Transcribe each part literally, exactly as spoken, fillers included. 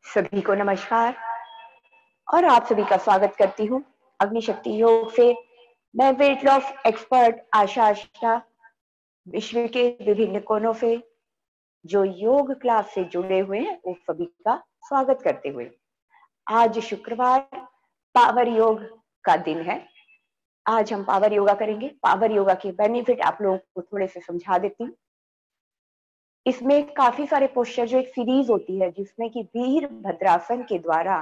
सभी को नमस्कार और आप सभी का स्वागत करती हूँ अग्निशक्ति योग से। मैं weight loss expert Asha Asha विश्व के विभिन्न कोनों से जो योग क्लास से जुड़े हुए हैं वो सभी का स्वागत करते हुए आज शुक्रवार पावर योग का दिन है। आज हम पावर योगा करेंगे। पावर योगा के बेनिफिट आप लोगों को थोड़े से समझा देती हूँ। इसमें काफी सारे पोस्चर जो एक सीरीज होती है जिसमें कि वीरभद्रासन के द्वारा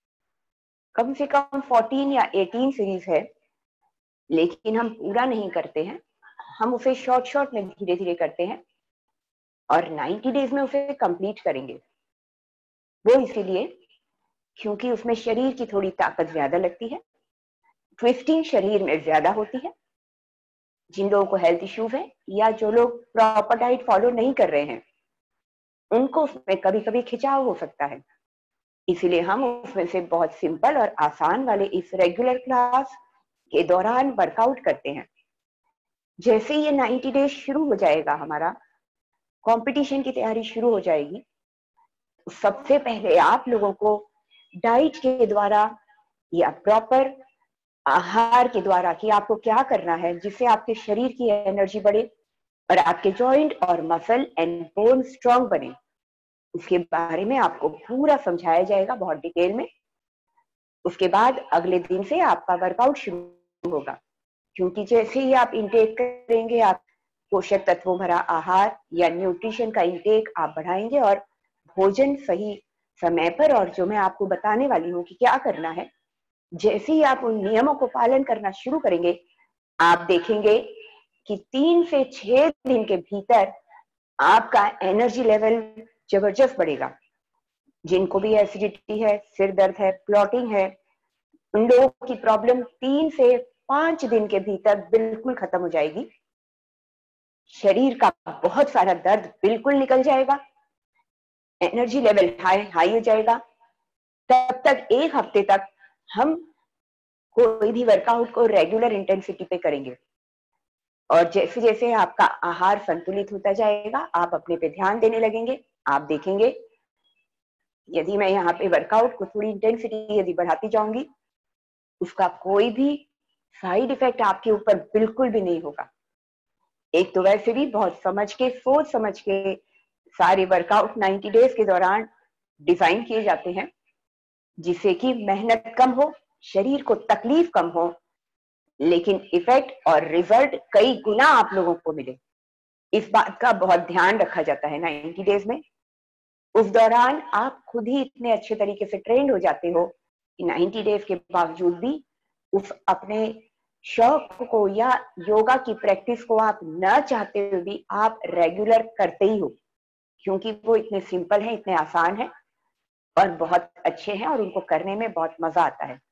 कम से कम चौदह या अठारह सीरीज है, लेकिन हम पूरा नहीं करते हैं। हम उसे शॉर्ट शॉर्ट में धीरे धीरे करते हैं और नब्बे डेज में उसे कंप्लीट करेंगे। वो इसीलिए क्योंकि उसमें शरीर की थोड़ी ताकत ज्यादा लगती है, ट्विस्टिंग शरीर में ज्यादा होती है। जिन लोगों को हेल्थ इश्यूज है या जो लोग प्रॉपर डाइट फॉलो नहीं कर रहे हैं उनको उसमें कभी कभी खिंचाव हो सकता है। इसीलिए हम उसमें से बहुत सिंपल और आसान वाले इस रेगुलर क्लास के दौरान वर्कआउट करते हैं। जैसे ये नब्बे डेज शुरू हो जाएगा, हमारा कंपटीशन की तैयारी शुरू हो जाएगी, तो सबसे पहले आप लोगों को डाइट के द्वारा या प्रॉपर आहार के द्वारा कि आपको क्या करना है जिससे आपके शरीर की एनर्जी बढ़े और आपके जॉइंट और मसल एंड बोन स्ट्रांग बने, उसके बारे में आपको पूरा समझाया जाएगा बहुत डिटेल में। उसके बाद अगले दिन से आपका वर्कआउट शुरू होगा, क्योंकि जैसे ही आप इंटेक करेंगे, आप पोषक तत्वों भरा आहार या न्यूट्रिशन का इंटेक आप बढ़ाएंगे और भोजन सही समय पर, और जो मैं आपको बताने वाली हूँ कि क्या करना है, जैसे ही आप उन नियमों को पालन करना शुरू करेंगे, आप देखेंगे कि तीन से छह दिन के भीतर आपका एनर्जी लेवल जबरदस्त बढ़ेगा। जिनको भी एसिडिटी है, सिर दर्द है, ब्लॉटिंग है, उन लोगों की प्रॉब्लम तीन से पांच दिन के भीतर बिल्कुल खत्म हो जाएगी। शरीर का बहुत सारा दर्द बिल्कुल निकल जाएगा, एनर्जी लेवल हाई हाई हो जाएगा। तब तक एक हफ्ते तक हम कोई भी वर्कआउट को रेगुलर इंटेंसिटी पे करेंगे और जैसे जैसे आपका आहार संतुलित होता जाएगा, आप अपने पे ध्यान देने लगेंगे। आप देखेंगे यदि मैं यहाँ पे वर्कआउट को थोड़ी इंटेंसिटी यदि बढ़ाती जाऊंगी, उसका कोई भी साइड इफेक्ट आपके ऊपर बिल्कुल भी नहीं होगा। एक तो वैसे भी बहुत समझ के, सोच समझ के सारे वर्कआउट नब्बे डेज के दौरान डिजाइन किए जाते हैं, जिससे कि मेहनत कम हो, शरीर को तकलीफ कम हो, लेकिन इफेक्ट और रिजल्ट कई गुना आप लोगों को मिले। इस बात का बहुत ध्यान रखा जाता है नब्बे डेज में। उस दौरान आप खुद ही इतने अच्छे तरीके से ट्रेंड हो जाते हो कि नब्बे डेज के बावजूद भी उस अपने शौक को या योगा की प्रैक्टिस को आप न चाहते हुए भी आप रेगुलर करते ही हो, क्योंकि वो इतने सिंपल हैं, इतने आसान हैं और बहुत अच्छे हैं और उनको करने में बहुत मजा आता है।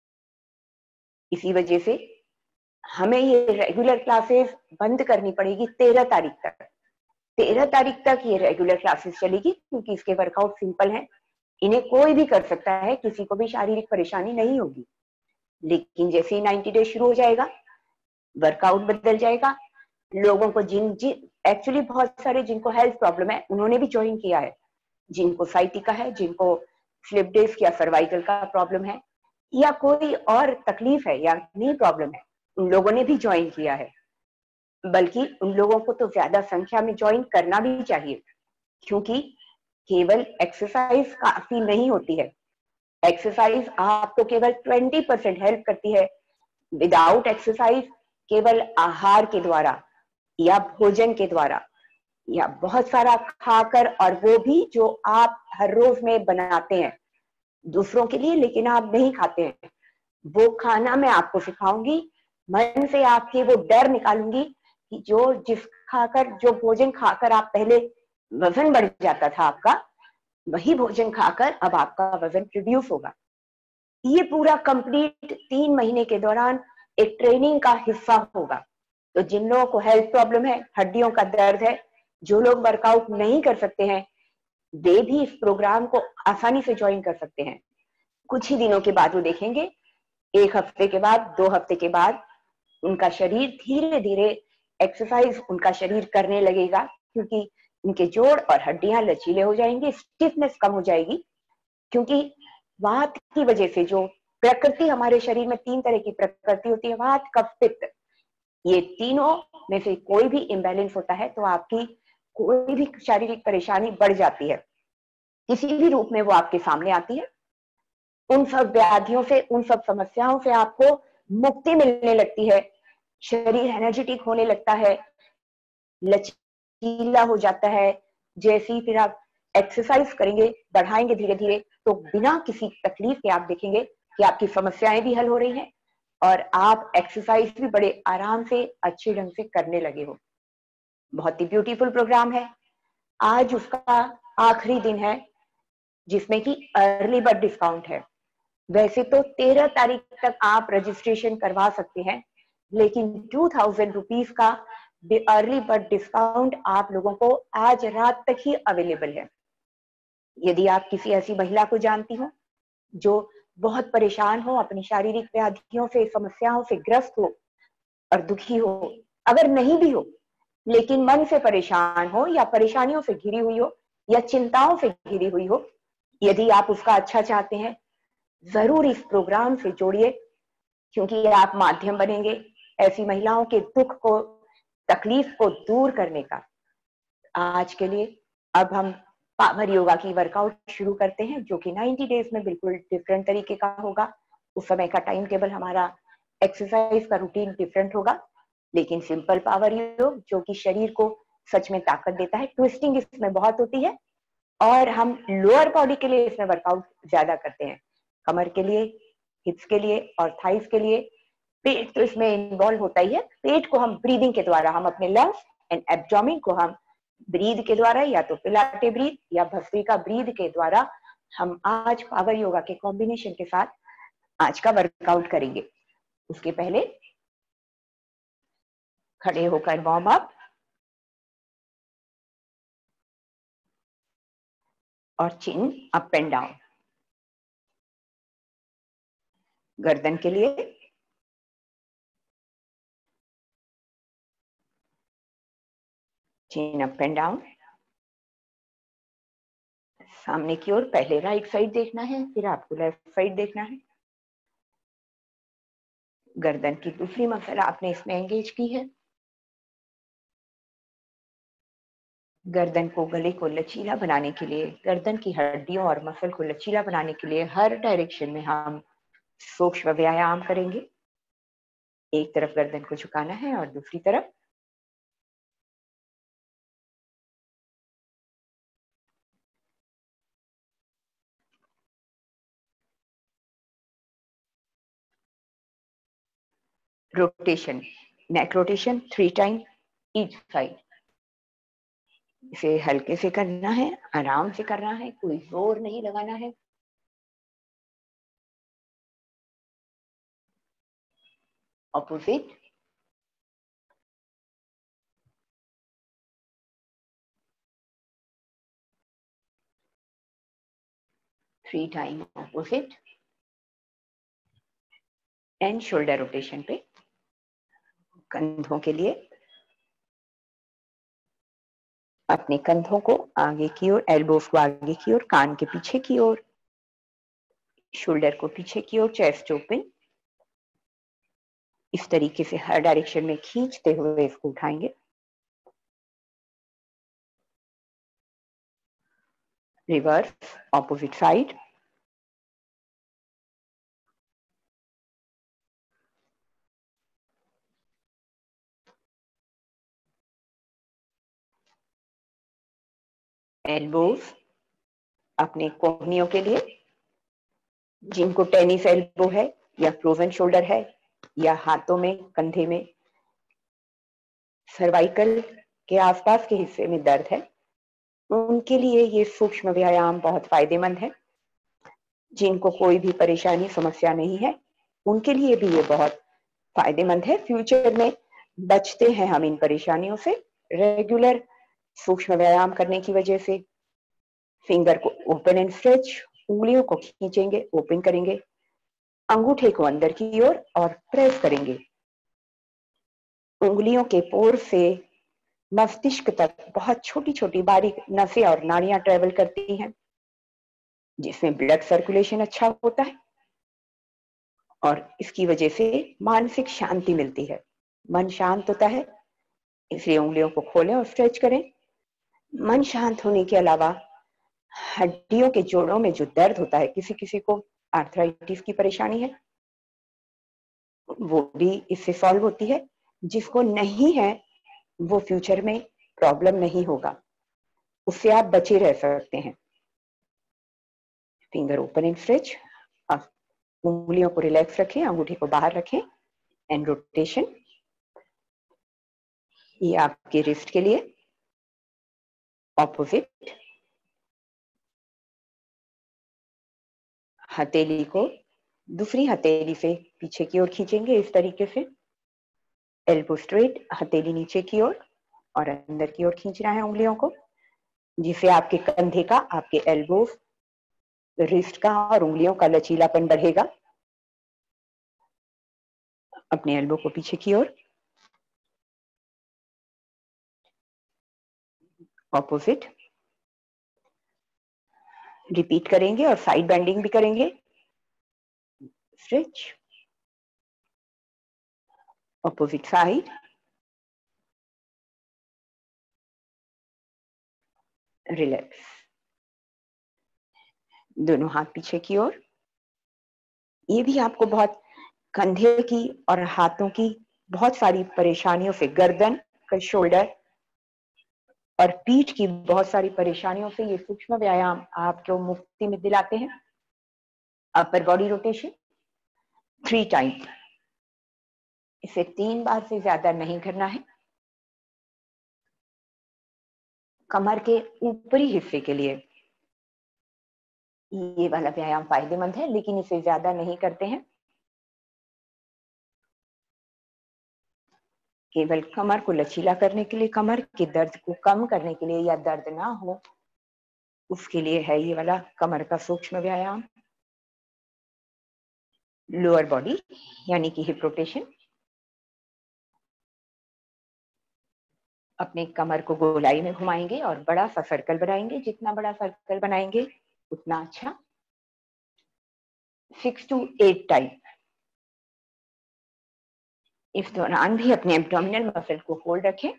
इसी वजह से हमें ये रेगुलर क्लासेस बंद करनी पड़ेगी तेरह तारीख तक। तेरह तारीख तक ये रेगुलर क्लासेस चलेगी, क्योंकि इसके वर्कआउट सिंपल हैं, इन्हें कोई भी कर सकता है, किसी को भी शारीरिक परेशानी नहीं होगी। लेकिन जैसे ही नब्बे डेज शुरू हो जाएगा, वर्कआउट बदल जाएगा। लोगों को जिन जिन एक्चुअली बहुत सारे जिनको हेल्थ प्रॉब्लम है उन्होंने भी ज्वाइन किया है, जिनको साइटिका है, जिनको स्लिप डिस्क या सर्वाइकल का प्रॉब्लम है या कोई और तकलीफ है या नहीं प्रॉब्लम है, उन लोगों ने भी ज्वाइन किया है। बल्कि उन लोगों को तो ज्यादा संख्या में ज्वाइन करना भी चाहिए, क्योंकि केवल एक्सरसाइज काफी नहीं होती है। एक्सरसाइज आपको केवल बीस परसेंट हेल्प करती है। विदाउट एक्सरसाइज केवल आहार के द्वारा या भोजन के द्वारा या बहुत सारा खाकर, और वो भी जो आप हर रोज में बनाते हैं दूसरों के लिए लेकिन आप नहीं खाते हैं, वो खाना मैं आपको सिखाऊंगी। मन से आपके वो डर निकालूंगी कि जो जिस खाकर जो भोजन खाकर आप पहले वजन बढ़ जाता था आपका, वही भोजन खाकर अब आपका वजन रिड्यूस होगा। ये पूरा कंप्लीट तीन महीने के दौरान एक ट्रेनिंग का हिस्सा होगा। तो जिन लोगों को हेल्थ प्रॉब्लम है, हड्डियों का दर्द है, जो लोग वर्कआउट नहीं कर सकते हैं, वे भी इस प्रोग्राम को आसानी से ज्वाइन कर सकते हैं। कुछ ही दिनों के बाद वो देखेंगे, एक हफ्ते के बाद, दो हफ्ते के बाद उनका शरीर धीरे धीरे एक्सरसाइज उनका शरीर करने लगेगा, क्योंकि उनके जोड़ और हड्डियां लचीले हो जाएंगे, स्टिफनेस कम हो जाएगी क्योंकि वात की वजह से जो प्रकृति, हमारे शरीर में तीन तरह की प्रकृति होती है, वात, कफ, पित्त, ये तीनों में से कोई भी इम्बैलेंस होता है तो आपकी कोई भी शारीरिक परेशानी बढ़ जाती है, किसी भी रूप में वो आपके सामने आती है। उन सब व्याधियों से, उन सब समस्याओं से आपको मुक्ति मिलने लगती है, शरीर एनर्जेटिक होने लगता है, लचीला हो जाता है। जैसे ही फिर आप एक्सरसाइज करेंगे, बढ़ाएंगे धीरे धीरे, तो बिना किसी तकलीफ के आप देखेंगे कि आपकी समस्याएं भी हल हो रही हैं और आप एक्सरसाइज भी बड़े आराम से, अच्छे ढंग से करने लगे हो। बहुत ही ब्यूटीफुल प्रोग्राम है। आज उसका आखिरी दिन है जिसमें कि अर्ली बर्ड डिस्काउंट है। वैसे तो तेरह तारीख तक आप रजिस्ट्रेशन करवा सकते हैं, लेकिन टू थाउजेंड रुपीज का अर्ली बर्ड डिस्काउंट आप लोगों को आज रात तक ही अवेलेबल है। यदि आप किसी ऐसी महिला को जानती हो जो बहुत परेशान हो, अपनी शारीरिक व्याधियों से, समस्याओं से ग्रस्त हो और दुखी हो, अगर नहीं भी हो लेकिन मन से परेशान हो या परेशानियों से घिरी हुई हो या चिंताओं से घिरी हुई हो, यदि आप उसका अच्छा चाहते हैं, जरूर इस प्रोग्राम से जोड़िए, क्योंकि आप माध्यम बनेंगे ऐसी महिलाओं के दुख को, तकलीफ को दूर करने का। आज के लिए अब हम पावर योगा की वर्कआउट शुरू करते हैं, जो कि नाइंटी डेज में बिल्कुल डिफरेंट तरीके का होगा। उस समय का टाइम टेबल, हमारा एक्सरसाइज का रूटीन डिफरेंट होगा, लेकिन सिंपल पावर योग जो कि शरीर को सच में ताकत देता है। ट्विस्टिंग इसमें बहुत होती है और हम लोअर बॉडी के लिए इसमें वर्कआउट ज्यादा करते हैं, कमर के लिए, हिप्स के लिए और थाइस के लिए। पेट तो इसमें इन्वॉल्व होता ही है। पेट को हम ब्रीदिंग के द्वारा, हम अपने लंग्स एंड एब्डोमेन को हम ब्रीद के द्वारा, या तो पिलाटे ब्रीद या भस्त्रिका ब्रीद के द्वारा हम आज पावर योगा के कॉम्बिनेशन के साथ आज का वर्कआउट करेंगे। उसके पहले खड़े होकर वार्म अप और चिन अप एंड डाउन। गर्दन के लिए चिन अप एंड डाउन। सामने की ओर पहले राइट साइड देखना है, फिर आपको लेफ्ट साइड देखना है। गर्दन की दूसरी मसल आपने इसमें एंगेज की है। गर्दन को, गले को लचीला बनाने के लिए, गर्दन की हड्डियों और मसल को लचीला बनाने के लिए हर डायरेक्शन में हम सूक्ष्म व्यायाम करेंगे। एक तरफ गर्दन को झुकाना है और दूसरी तरफ। Rotation, neck rotation three time each side. इसे हल्के से करना है, आराम से करना है, कोई जोर नहीं लगाना है। Opposite, three time opposite. And shoulder rotation पे कंधों के लिए अपने कंधों को आगे की ओर, एल्बोस को आगे की ओर, कान के पीछे की ओर, शोल्डर को पीछे की ओर, चेस्ट ओपन। इस तरीके से हर डायरेक्शन में खींचते हुए इसको उठाएंगे। Reverse, opposite side. एल्बोस अपने कोहनियों के लिए, जिनको टेनिस एल्बो है या फ्रोजन शोल्डर है, या हाथों में, कंधे में, सर्वाइकल के आसपास के हिस्से में दर्द है, उनके लिए ये सूक्ष्म व्यायाम बहुत फायदेमंद है। जिनको कोई भी परेशानी, समस्या नहीं है, उनके लिए भी ये बहुत फायदेमंद है। फ्यूचर में बचते हैं हम इन परेशानियों से रेगुलर सूक्ष्म व्यायाम करने की वजह से। फिंगर को ओपन एंड स्ट्रेच, उंगलियों को खींचेंगे, ओपन करेंगे, अंगूठे को अंदर की ओर और प्रेस करेंगे। उंगलियों के पोर से मस्तिष्क तक बहुत छोटी छोटी बारीक नसें और नाड़ियां ट्रेवल करती हैं। जिसमें ब्लड सर्कुलेशन अच्छा होता है और इसकी वजह से मानसिक शांति मिलती है। मन शांत होता है, इसलिए उंगलियों को खोलें और स्ट्रेच करें। मन शांत होने के अलावा हड्डियों के जोड़ों में जो दर्द होता है, किसी किसी को आर्थराइटिस की परेशानी है, वो भी इससे सॉल्व होती है। जिसको नहीं है वो फ्यूचर में प्रॉब्लम नहीं होगा, उससे आप बचे रह सकते हैं। Finger open and stretch. अब उंगलियों को रिलैक्स रखें, अंगूठी को बाहर रखें एंड रोटेशन। ये आपके रिस्ट के लिए ऑपोजिट। हथेली को दूसरी हथेली से पीछे की ओर खींचेंगे इस तरीके से। एल्बो स्ट्रेट, हथेली नीचे की ओर और अंदर की ओर खींचना है उंगलियों को, जिससे आपके कंधे का, आपके एल्बो, रिस्ट का और उंगलियों का लचीलापन बढ़ेगा। अपने एल्बो को पीछे की ओर, ऑपोजिट रिपीट करेंगे और साइड बेंडिंग भी करेंगे। Stretch, opposite side, relax. दोनों हाथ पीछे की ओर। ये भी आपको बहुत कंधे की और हाथों की बहुत सारी परेशानियों से, गर्दन, शोल्डर और पीठ की बहुत सारी परेशानियों से ये सूक्ष्म व्यायाम आपको मुक्ति में दिलाते हैं। Upper body rotation three time, इसे तीन बार से ज्यादा नहीं करना है। कमर के ऊपरी हिस्से के लिए ये वाला व्यायाम फायदेमंद है, लेकिन इसे ज्यादा नहीं करते हैं। केवल कमर को लचीला करने के लिए, कमर के दर्द को कम करने के लिए, या दर्द ना हो उसके लिए है ये वाला कमर का सूक्ष्म व्यायाम। लोअर बॉडी यानी कि हिप रोटेशन। अपने कमर को गोलाई में घुमाएंगे और बड़ा सा सर्कल बनाएंगे। जितना बड़ा सर्कल बनाएंगे उतना अच्छा। Six two eight time. इस दौरान भी अपने एब्डोमिनल मसल को होल्ड रखें,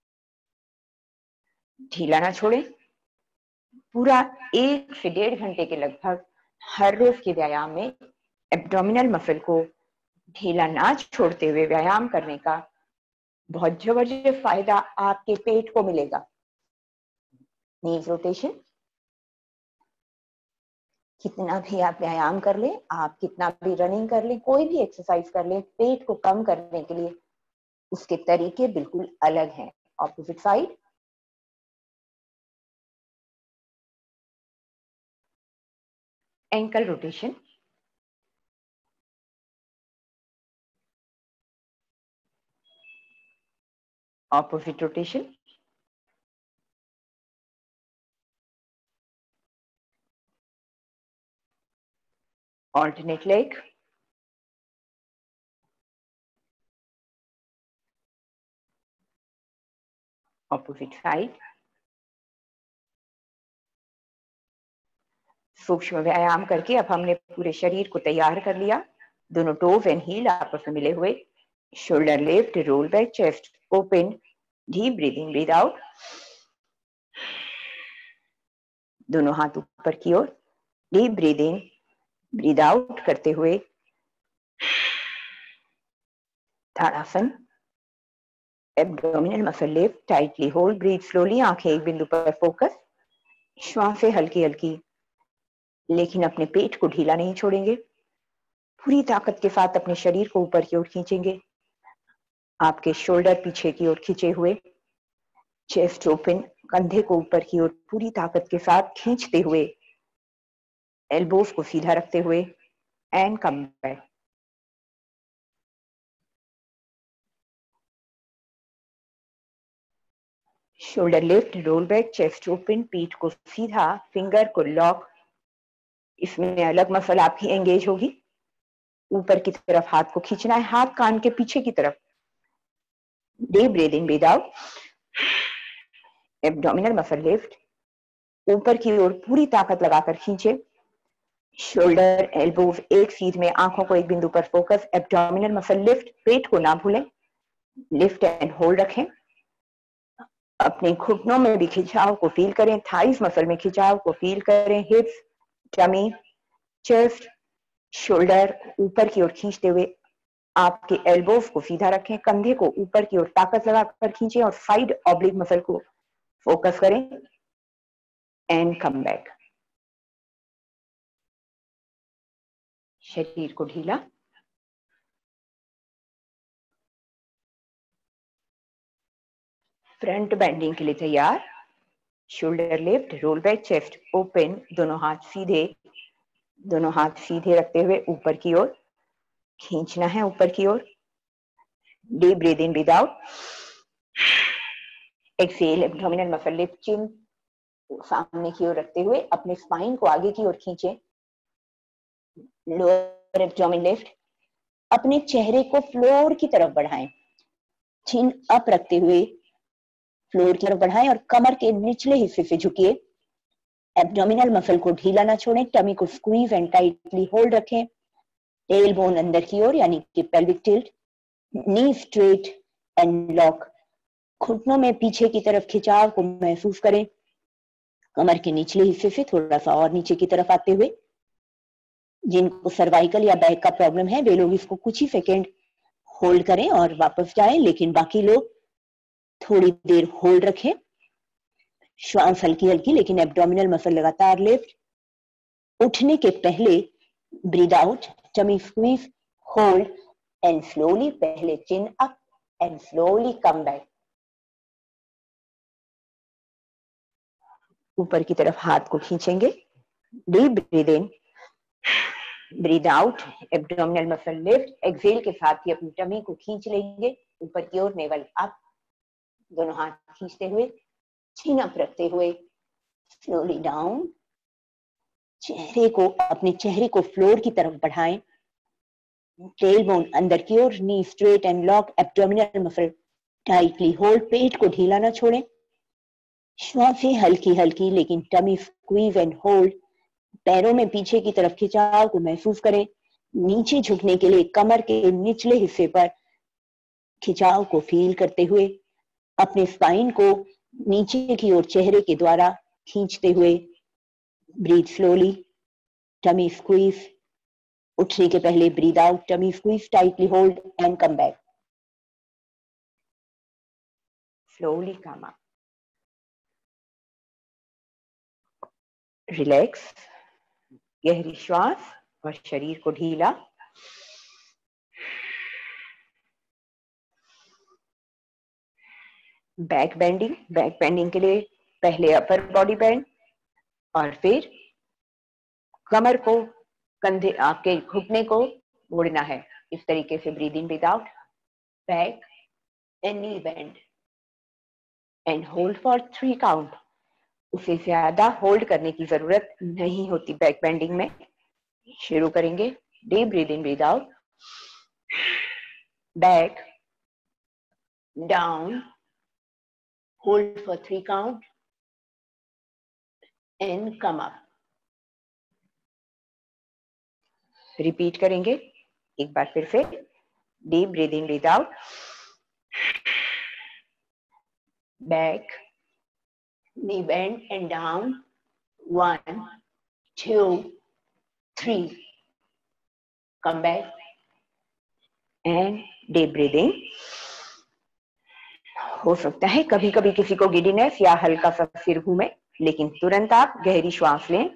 ढीला ना छोड़ें। पूरा एक से डेढ़ घंटे के लगभग हर रोज के व्यायाम में एब्डोमिनल मसल को ढीला ना छोड़ते हुए व्यायाम करने का बहुत जबरदस्त फायदा आपके पेट को मिलेगा। Knees rotation. कितना भी आप व्यायाम कर लें, आप कितना भी रनिंग कर लें, कोई भी एक्सरसाइज कर लें, पेट को कम करने के लिए उसके तरीके बिल्कुल अलग हैं। Opposite side. Ankle rotation. Opposite rotation. alternate leg। opposite side। सूक्ष्म व्यायाम करके अब हमने पूरे शरीर को तैयार कर लिया। दोनों टोज एंड हील आपस में मिले हुए। Shoulder lift, roll back, chest open, deep breathing, breathe out. दोनों हाथ ऊपर की ओर, डीप ब्रीदिंग, ब्रीद आउट करते हुए tadasana. Abdominal muscle lift, tightly hold, breathe slowly, आंखें एक बिंदु पर फोकस। श्वासें हल्की हल्की, लेकिन अपने पेट को ढीला नहीं छोड़ेंगे। पूरी ताकत के साथ अपने शरीर को ऊपर की ओर खींचेंगे। आपके शोल्डर पीछे की ओर खींचे हुए, चेस्ट ओपन, कंधे को ऊपर की ओर पूरी ताकत के साथ खींचते हुए, एल्बोस को सीधा रखते हुए and come back. Shoulder lift, roll back, chest open, पीठ को सीधा, फिंगर को लॉक। इसमें अलग मसल आपकी एंगेज होगी। ऊपर की तरफ हाथ को खींचना है, हाथ कान के पीछे की तरफ। Deep breathing, breathe out. Abdominal muscle lift, ऊपर की ओर पूरी ताकत लगाकर खींचे। शोल्डर एल्बोज एक सीध में, आंखों को एक बिंदु पर फोकस, एब्डोमिनल मसल लिफ्ट, पेट को ना भूलें, लिफ्ट एंड होल्ड रखें। अपने घुटनों में भी खिंचाव को फील करें, थाइस मसल में खिंचाव को फील करें, हिप्स, टमी, चेस्ट, शोल्डर ऊपर की ओर खींचते हुए आपके एल्बोज को सीधा रखें, कंधे को ऊपर की ओर ताकत लगाकर खींचें और साइड ऑब्लिक मसल को फोकस करें एंड कम बैक। शरीर को ढीला, फ्रंट बेंडिंग के लिए तैयार। Shoulder lift, roll back, chest open, दोनों हाथ सीधे, दोनों हाथ सीधे रखते हुए ऊपर की ओर खींचना है, ऊपर की ओर। Deep breathe in, breathe out, exhale, abdominal muscle lift, chin सामने की ओर रखते हुए अपने स्पाइन को आगे की ओर खींचें, लोअर एब्डोमिन लिफ्ट, अपने चेहरे को फ्लोर की तरफ बढ़ाएं, चिन अप रखते हुए फ्लोर की तरफ बढ़ाएं और कमर के निचले हिस्से से झुकिए, एब्डोमिनल मसल को ढीला ना छोड़ें, टमी को स्क्वीज एंड टाइटली होल्ड रखें, टेल बोन अंदर की ओर यानी कि pelvic tilt, knee straight and lock, घुटनों में पीछे की तरफ खिंचाव को महसूस करें, कमर के निचले हिस्से से थोड़ा सा और नीचे की तरफ आते हुए। जिनको सर्वाइकल या बैक का प्रॉब्लम है वे लोग इसको कुछ ही सेकेंड होल्ड करें और वापस जाएं, लेकिन बाकी लोग थोड़ी देर होल्ड रखें। श्वास हल्की हल्की लेकिन एब्डोमिनल मसल लगातार लिफ्ट। उठने के पहले breathe out, tummy squeeze, hold and slowly, पहले chin up and slowly come back. ऊपर की तरफ हाथ को खींचेंगे, deep breathe in, breathe out, abdominal muscle lift, exhale के साथ ही अपनी टमी को खींच लेंगे ऊपर की ओर, नेवल अप, दोनों हाथ खींचते हुए, चिन अप रखते हुए, स्लोली डाउन, चेहरे को अपने चेहरे को फ्लोर की तरफ बढ़ाएं, टेल बोन अंदर की ओर, knee straight and lock, abdominal muscle tightly hold, पेट को ढीला ना छोड़ें, श्वासें हल्की हल्की लेकिन टमी स्क्वीज एंड होल्ड, पैरों में पीछे की तरफ खिंचाव को महसूस करें, नीचे झुकने के लिए कमर के निचले हिस्से पर खिंचाव को फील करते हुए अपने स्पाइन को नीचे की ओर चेहरे के द्वारा खींचते हुए ब्रीथ स्लोली, टमी स्क्वीज, उठने के पहले breathe out, tummy squeeze, tightly hold and come back, slowly come up, relax, गहरी श्वास और शरीर को ढीला। बैक बेंडिंग, बैक बेंडिंग के लिए पहले अपर बॉडी बेंड और फिर कमर को, कंधे, आपके घुटने को मोड़ना है। इस तरीके से breathe in, breathe out, back and knee bend and hold for three count. उससे ज्यादा होल्ड करने की जरूरत नहीं होती बैक बेंडिंग में। शुरू करेंगे, deep breathe in, breathe out, back, down, hold for three count and come up. Repeat करेंगे एक बार फिर से, deep breathe in, breathe out, back, knee bend and down, one, two, three, come back and deep breathing. हो सकता है कभी कभी किसी को गिडीनेस या हल्का सा सिर घूमे, लेकिन तुरंत आप गहरी श्वास लें।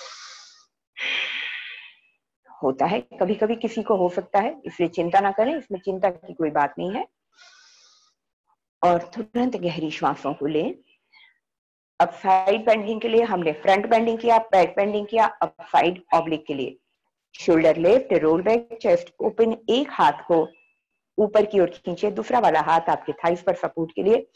होता है कभी कभी किसी को हो सकता है, इसलिए चिंता ना करें, इसमें चिंता की कोई बात नहीं है। और तुरंत गहरी श्वासों को लें। अब साइड बेंडिंग के लिए हमने फ्रंट बेंडिंग किया, बैक बेंडिंग किया, अब साइड ऑब्लिक के लिए shoulder lift, roll back, chest open, एक हाथ को ऊपर की ओर खींचे, दूसरा वाला हाथ आपके थाइस पर सपोर्ट के लिए।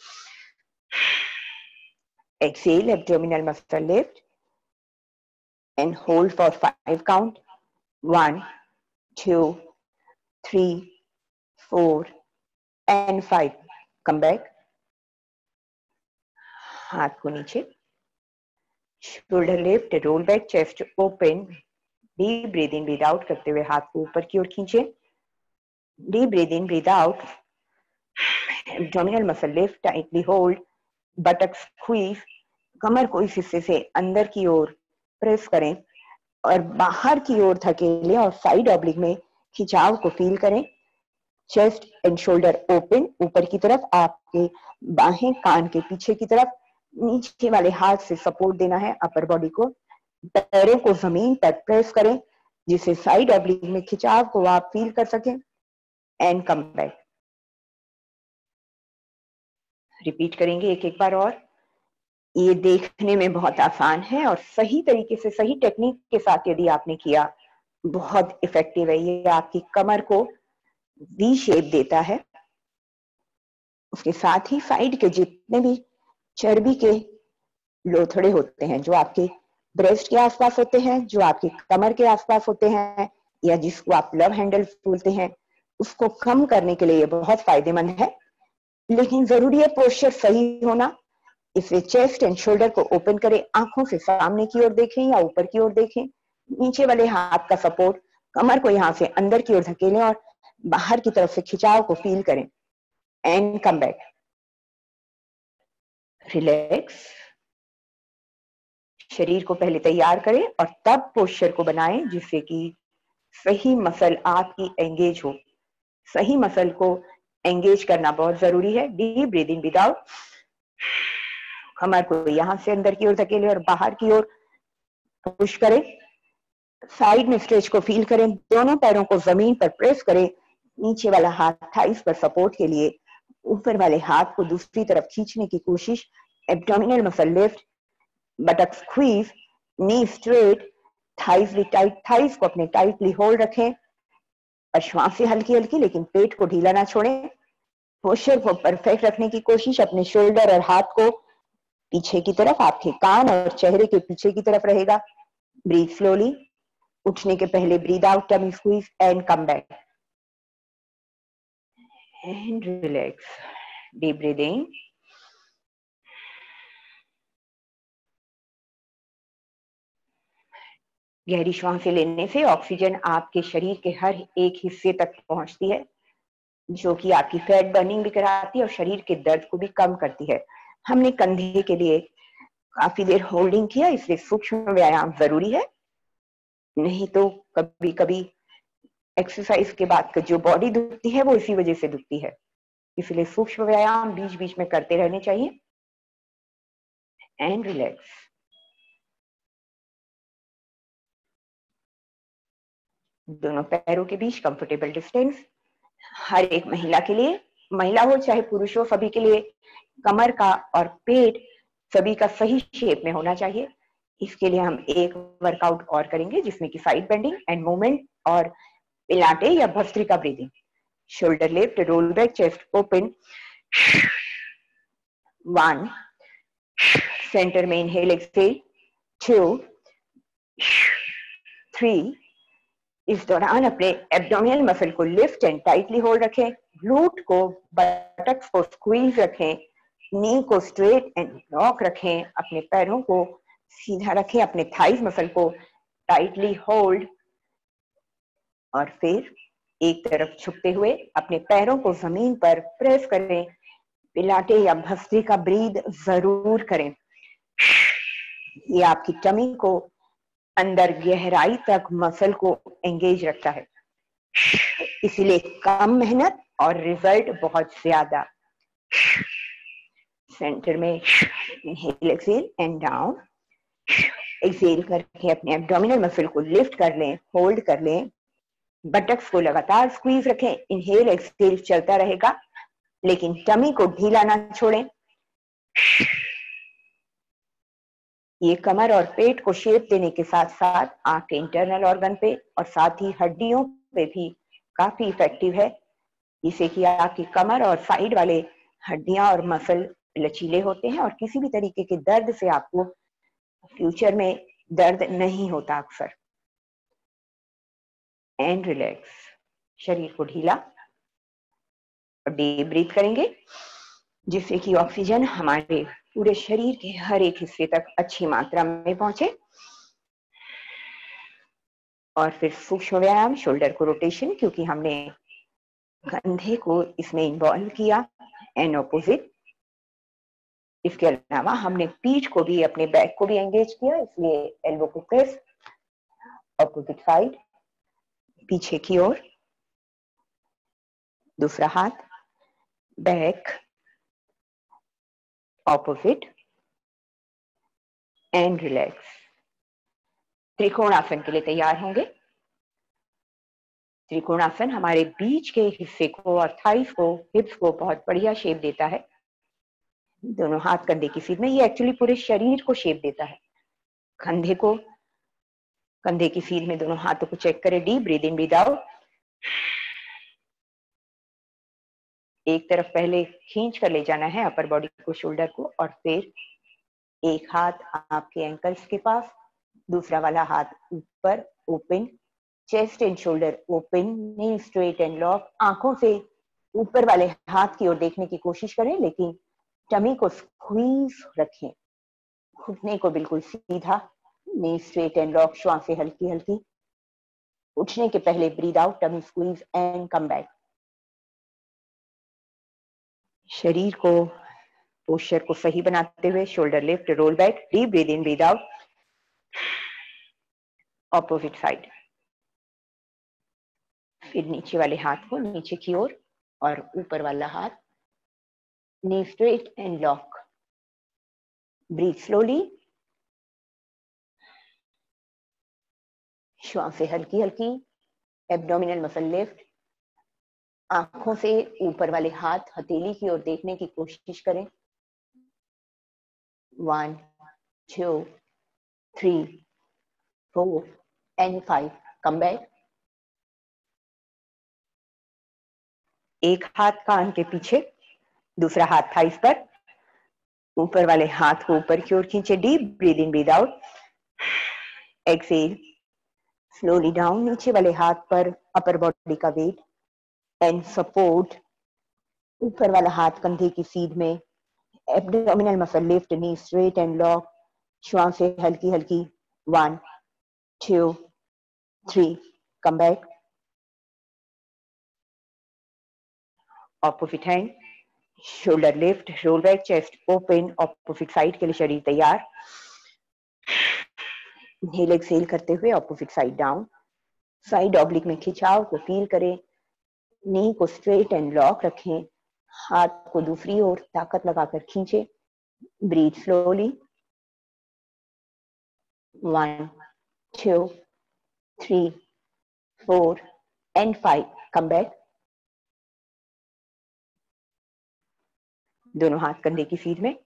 Exhale, abdominal muscle lift and hold for five count, one, two, three, four and five, come back, हाथ को नीचे, shoulder lift, roll back, chest open, deep breathe in breathe out करते हुए हाथ को ऊपर की ओर खींचे। Deep breathe in breathe out, abdominal muscle lift, tightly hold, buttock squeeze, कमर को इस हिस्से से अंदर की ओर प्रेस करें और बाहर की ओर धकेलें और साइड ऑब्लिक में खिंचाव को फील करें। चेस्ट एंड शोल्डर ओपन, ऊपर की तरफ, आपके बाहें कान के पीछे की तरफ, नीचे वाले हाथ से सपोर्ट देना है अपर बॉडी को। पैरों को जमीन पर प्रेस करें जिससे साइड ऑब्लिक में खिंचाव को आप फील कर सकें एंड कम बैक। रिपीट करेंगे एक एक बार और। ये देखने में बहुत आसान है और सही तरीके से, सही टेक्निक के साथ यदि आपने किया, बहुत इफेक्टिव है। ये आपकी कमर को वी शेप देता है। उसके साथ ही साइड के जितने भी चर्बी के लोथड़े होते हैं, जो आपके ब्रेस्ट के आसपास होते हैं, जो आपके कमर के आसपास होते हैं, या जिसको आप लव हैंडल बोलते हैं, उसको कम करने के लिए ये बहुत फायदेमंद है। लेकिन जरूरी है पोस्चर सही होना। इसलिए चेस्ट एंड शोल्डर को ओपन करें, आंखों से सामने की ओर देखें या ऊपर की ओर देखें। नीचे वाले हाथ का सपोर्ट, कमर को यहां से अंदर की ओर धकेलें और बाहर की तरफ से खिंचाव को फील करें एंड कम बैक। रिलैक्स। शरीर को पहले तैयार करें और तब पोस्चर को बनाएं जिससे कि सही मसल आपकी एंगेज हो। सही मसल को एंगेज करना बहुत जरूरी है। Deep breathe in, breathe out, कमर को यहां से अंदर की ओर धकेलें और बाहर की ओर पुश करें। साइड में स्ट्रेच को फील करें। दोनों पैरों को जमीन पर प्रेस करें। नीचे वाला हाथ थाइस पर सपोर्ट के लिए, ऊपर वाले हाथ को दूसरी तरफ खींचने की कोशिश। Abdominal muscle lift, buttock squeeze, knee straight, thighs भी टाइट। थाइस को अपने टाइटली होल्ड रखें और श्वासें हल्की हल्की, लेकिन पेट को ढीला ना छोड़ें। पोस्चर को परफेक्ट रखने की कोशिश। अपने शोल्डर और हाथ को पीछे की तरफ, आपके कान और चेहरे के पीछे की तरफ रहेगा। Breathe slowly. उठने के पहले breathe out, tummy squeeze and come back and relax. Deep breathing. गहरी श्वासें लेने से ऑक्सीजन आपके शरीर के हर एक हिस्से तक पहुंचती है, जो कि आपकी फैट बर्निंग भी कराती है और शरीर के दर्द को भी कम करती है। हमने कंधे के लिए काफी देर होल्डिंग किया, इसलिए सूक्ष्म व्यायाम जरूरी है। नहीं तो कभी कभी एक्सरसाइज के बाद जो बॉडी दुखती है वो इसी वजह से दुखती है। इसलिए सूक्ष्म व्यायाम बीच बीच में करते रहने चाहिए एंड रिलैक्स। दोनों पैरों के बीच कंफर्टेबल डिस्टेंस। हर एक महिला के लिए, महिला हो चाहे पुरुष हो, सभी के लिए कमर का और पेट सभी का सही शेप में होना चाहिए। इसके लिए हम एक वर्कआउट और करेंगे जिसमें कि साइड बेंडिंग एंड मूवमेंट और पिलाटे या bhastrika breathing. Shoulder lift, roll back, chest open. One, center में इनहेल एक्सहेल, टू, थ्री। इस दौरान अपने एब्डोमिनल मसल को लिफ्ट एंड टाइटली होल्ड रखें। ग्लूट को, बटक्स को स्क्वीज रखें। नी को स्ट्रेट एंड लॉक रखें। अपने पैरों को सीधा रखें। अपने थाइस मसल को टाइटली होल्ड और फिर एक तरफ झुकते हुए अपने पैरों को जमीन पर प्रेस करें। पिलाटे या भस्त्रिका ब्रीद जरूर करें। ये आपकी टमी को अंदर गहराई तक मसल को एंगेज रखता है, इसलिए कम मेहनत और रिजल्ट बहुत ज्यादा। सेंटर में inhale exhale and down. Exhale करके अपने एब्डोमिनल मसल को लिफ्ट कर लें, होल्ड कर लें। बटक्स को लगातार स्क्वीज रखें। इनहेल एक्सहेल चलता रहेगा, लेकिन टमी को ढीला ना छोड़ें। ये कमर और पेट को शेप देने के साथ साथ आपके इंटरनल ऑर्गन पे और साथ ही हड्डियों पे भी काफी इफेक्टिव है, जिससे कि आपकी कमर और साइड वाले हड्डियां और मसल लचीले होते हैं और किसी भी तरीके के दर्द से आपको फ्यूचर में दर्द नहीं होता अक्सर। And relax. शरीर को ढीला और डीप ब्रीथ करेंगे जिससे कि ऑक्सीजन हमारे पूरे शरीर के हर एक हिस्से तक अच्छी मात्रा में पहुंचे। और फिर सूक्ष्म व्यायाम शोल्डर को रोटेशन, क्योंकि हमने कंधे को इसमें इन्वॉल्व किया एंड ऑपोजिट। इसके अलावा हमने पीठ को भी, अपने बैक को भी एंगेज किया, इसलिए एल्बो को प्रेस, ऑपोजिट साइड, पीछे की ओर, दूसरा हाथ back, opposite and relax. Trikonasana के लिए तैयार होंगे। त्रिकोणासन हमारे बीच के हिस्से को और थाइस को, हिप्स को बहुत बढ़िया शेप देता है। दोनों हाथ कंधे की सीध में, ये एक्चुअली पूरे शरीर को शेप देता है। कंधे को, कंधे की सीध में दोनों हाथों को चेक करें, deep breathe in breathe out. एक तरफ पहले खींच कर ले जाना है अपर बॉडी को, शोल्डर को, और फिर एक हाथ आपके एंकल्स के पास, दूसरा वाला हाथ ऊपर, open, chest and shoulder open, knee straight and lock. आंखों से ऊपर वाले हाथ की ओर देखने की कोशिश करें, लेकिन टमी को स्क्वीज रखें, घुटने को बिल्कुल सीधा, नी स्ट्रेट एंड लॉक, श्वासें हल्की हल्की। उठने के पहले breathe out, tummy squeeze and come back. शरीर को, पोस्चर को सही बनाते हुए shoulder lift, roll back, deep breathe in breathe out, opposite side. फिर नीचे वाले हाथ को नीचे की ओर और ऊपर वाला हाथ knee straight and lock. Breathe slowly, श्वासें हल्की हल्की, एब्डोमिनल मसल लिफ्ट। आंखों से ऊपर वाले हाथ हथेली की ओर देखने की कोशिश करें। One, two, three, four and five, come back. एक हाथ कान के पीछे, दूसरा हाथ थाइस पर, ऊपर वाले हाथ को ऊपर की ओर खींचे, deep breathe in breathe out, exhale, slowly down, नीचे वाले हाथ पर अपर बॉडी का वेट एंड सपोर्ट, ऊपर वाला हाथ कंधे की सीध में, abdominal muscle lift, knee straight and lock, श्वासें हल्की हल्की। One, two, three, come back, opposite hand, shoulder lift, roll back, chest open, opposite side के लिए शरीर तैयार। इनहेल एक्सहेल करते हुए opposite side down, side oblique में खिंचाव को फील करें, नी को स्ट्रेट एंड लॉक रखें, हाथ को दूसरी ओर ताकत लगाकर खींचे, breathe slowly, one, two, three, four and five, come back. दोनों हाथ कंधे की सीध में,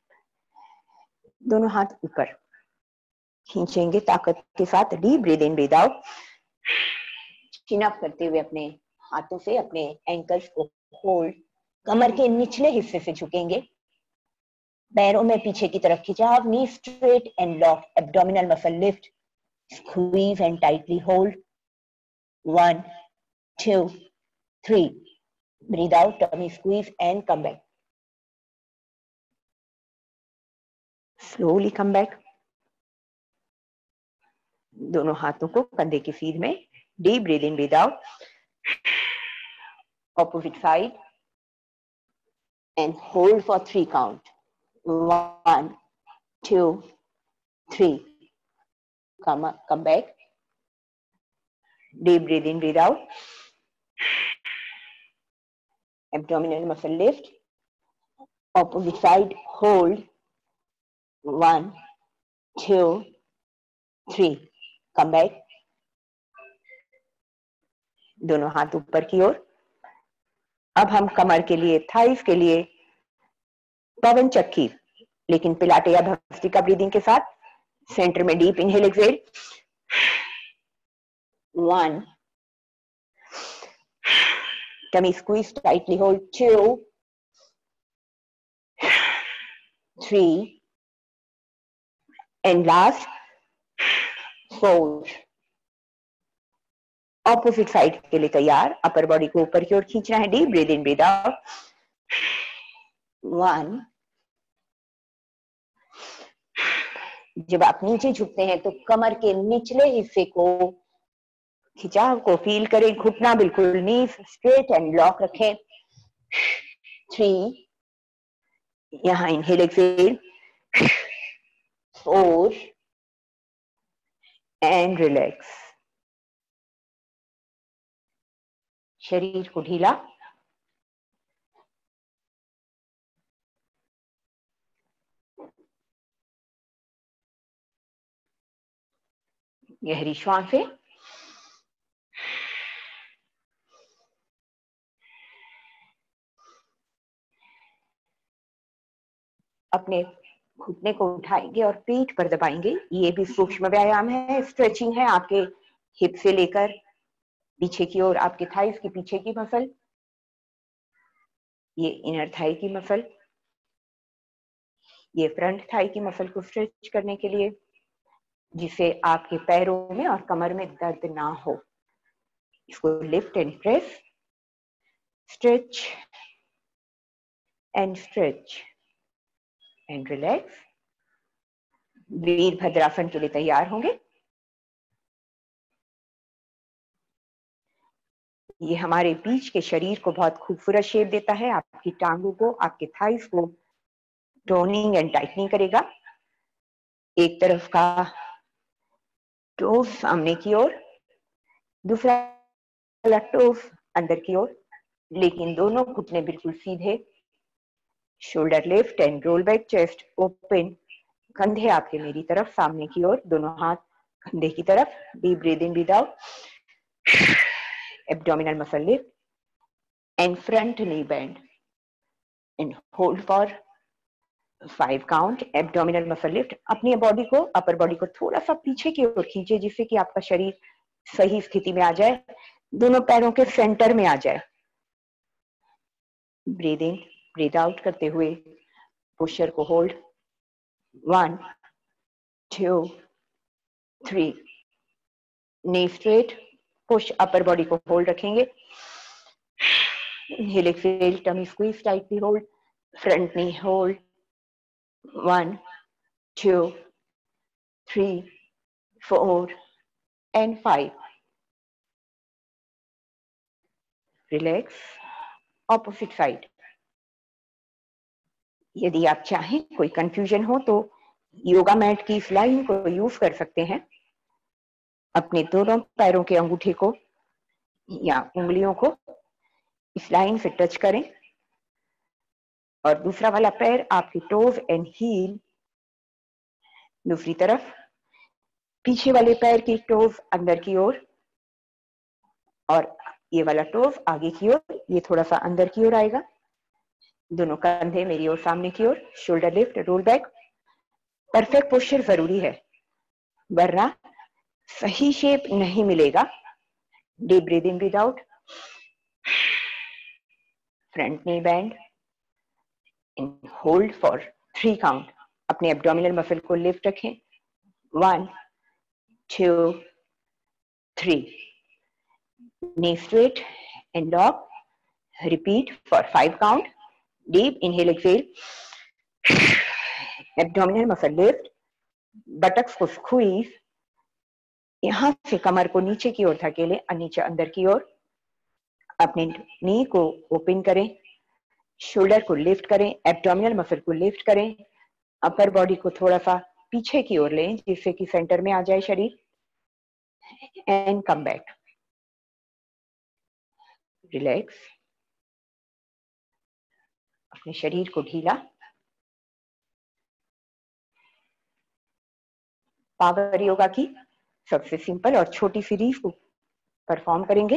दोनों हाथ ऊपर खींचेंगे ताकत के साथ, deep breathe in breathe out, chin up करते हुए अपने हाथों से अपने एंकल्स को होल्ड, कमर के निचले हिस्से से झुकेंगे, पैरों में पीछे की तरफ खिंचाव, knee straight and lock, abdominal muscle lift, squeeze and tightly hold. One, two, three, breathe out, tummy squeeze and come back, slowly come back. दोनों हाथों को कंधे की सीध में, deep breathe in breathe out, opposite side and hold for three count. One, two, three. Come up, come back. Deep breathe in, breathe out. Abdominal muscle lift. Opposite side, hold. One, two, three. Come back. दोनों हाथ ऊपर की ओर। अब हम कमर के लिए, thighs के लिए पवन चक्की, लेकिन पिलाटे या भस्त्रिका ब्रीदिंग के साथ, सेंटर में deep inhale exhale, one, tummy squeeze tightly, hold, two, three, and last, four. Opposite side के लिए तैयार, अपर बॉडी को ऊपर की ओर खींचना है, deep breathe in breathe out, one. जब आप नीचे झुकते हैं तो कमर के निचले हिस्से को खिंचाव को फील करें, घुटना बिल्कुल नी स्ट्रेट एंड लॉक रखें। थ्री, यहाँ inhale exhale, four and relax. शरीर को ढीला, गहरी श्वासें। अपने घुटने को उठाएंगे और पीठ पर दबाएंगे। ये भी सूक्ष्म व्यायाम है, स्ट्रेचिंग है आपके हिप से लेकर पीछे की ओर, आपके थाइस की पीछे की मसल, ये इनर थाई की मसल, ये फ्रंट थाई की मसल को स्ट्रेच करने के लिए, जिससे आपके पैरों में और कमर में दर्द ना हो। इसको lift and press, stretch and stretch and relax. Virabhadrasana के लिए तैयार होंगे। ये हमारे बीच के शरीर को बहुत खूबसूरत शेप देता है, आपकी टांगों को, आपके थाइस को टोनिंग एंड टाइटनिंग करेगा। एक तरफ का टोस सामने की ओर, दूसरा वाला टोस अंदर की ओर, लेकिन दोनों घुटने बिल्कुल सीधे। Shoulder lift and roll back, chest open, कंधे आपके मेरी तरफ सामने की ओर, दोनों हाथ कंधे की तरफ। Deep breathe in, breathe out, abdominal muscle lift and front knee bend and hold for five count. Abdominal muscle lift. अपनी बॉडी को, अपर बॉडी को थोड़ा सा पीछे की ओर खींचे, जिससे कि आपका शरीर सही स्थिति में आ जाए, दोनों पैरों के सेंटर में आ जाए। ब्रीद इन, ब्रीद आउट करते हुए पोस्चर को hold. One, two, three, knee straight, push, upper body को होल्ड रखेंगे। Inhale exhale, tummy squeeze, tightly hold, front knee hold. One, two, three, four and five. Relax. Opposite side. यदि आप चाहें, कोई confusion हो, तो योगा मैट की इस लाइन को यूज कर सकते हैं। अपने दोनों पैरों के अंगूठे को या उंगलियों को इस लाइन से टच करें और दूसरा वाला पैर आपकी टोज एंड हील दूसरी तरफ, पीछे वाले पैर की टोज अंदर की ओर और ये वाला टोज आगे की ओर, ये थोड़ा सा अंदर की ओर आएगा। दोनों कंधे मेरी ओर सामने की ओर, shoulder lift, roll back. Perfect posture जरूरी है, वरना सही शेप नहीं मिलेगा। Deep breathe in, breathe out, front knee bend and hold for three count. अपने एब्डोमिनल मसल को लिफ्ट रखें। One, two, three, knee straight and lock. Repeat for five count. Deep inhale exhale, abdominal muscle lift, buttocks को squeeze, यहां से कमर को नीचे की ओर धकेलें और नीचे अंदर की ओर। अपने नी को ओपन करें, शोल्डर को लिफ्ट करें, एब्डोमिनल मसल को लिफ्ट करें, अपर बॉडी को थोड़ा सा पीछे की ओर लें, जिससे कि सेंटर में आ जाए शरीर, एंड कम बैक। रिलैक्स। अपने शरीर को ढीला। पावर योगा की सबसे सिंपल और छोटी सीरीज को परफॉर्म करेंगे।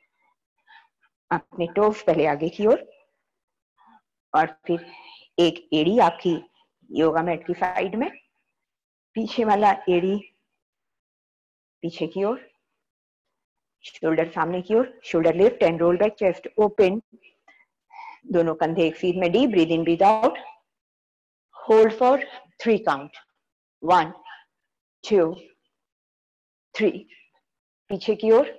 अपने टोस पहले आगे की ओर और फिर एक एड़ी आपकी योगा मैट की साइड में, पीछे वाला एड़ी पीछे की ओर, शोल्डर सामने की ओर, shoulder lift and roll back, chest open, दोनों कंधे एक सीध में। Deep breathe in, breathe out, hold for three count. One, two, three, पीछे की ओर,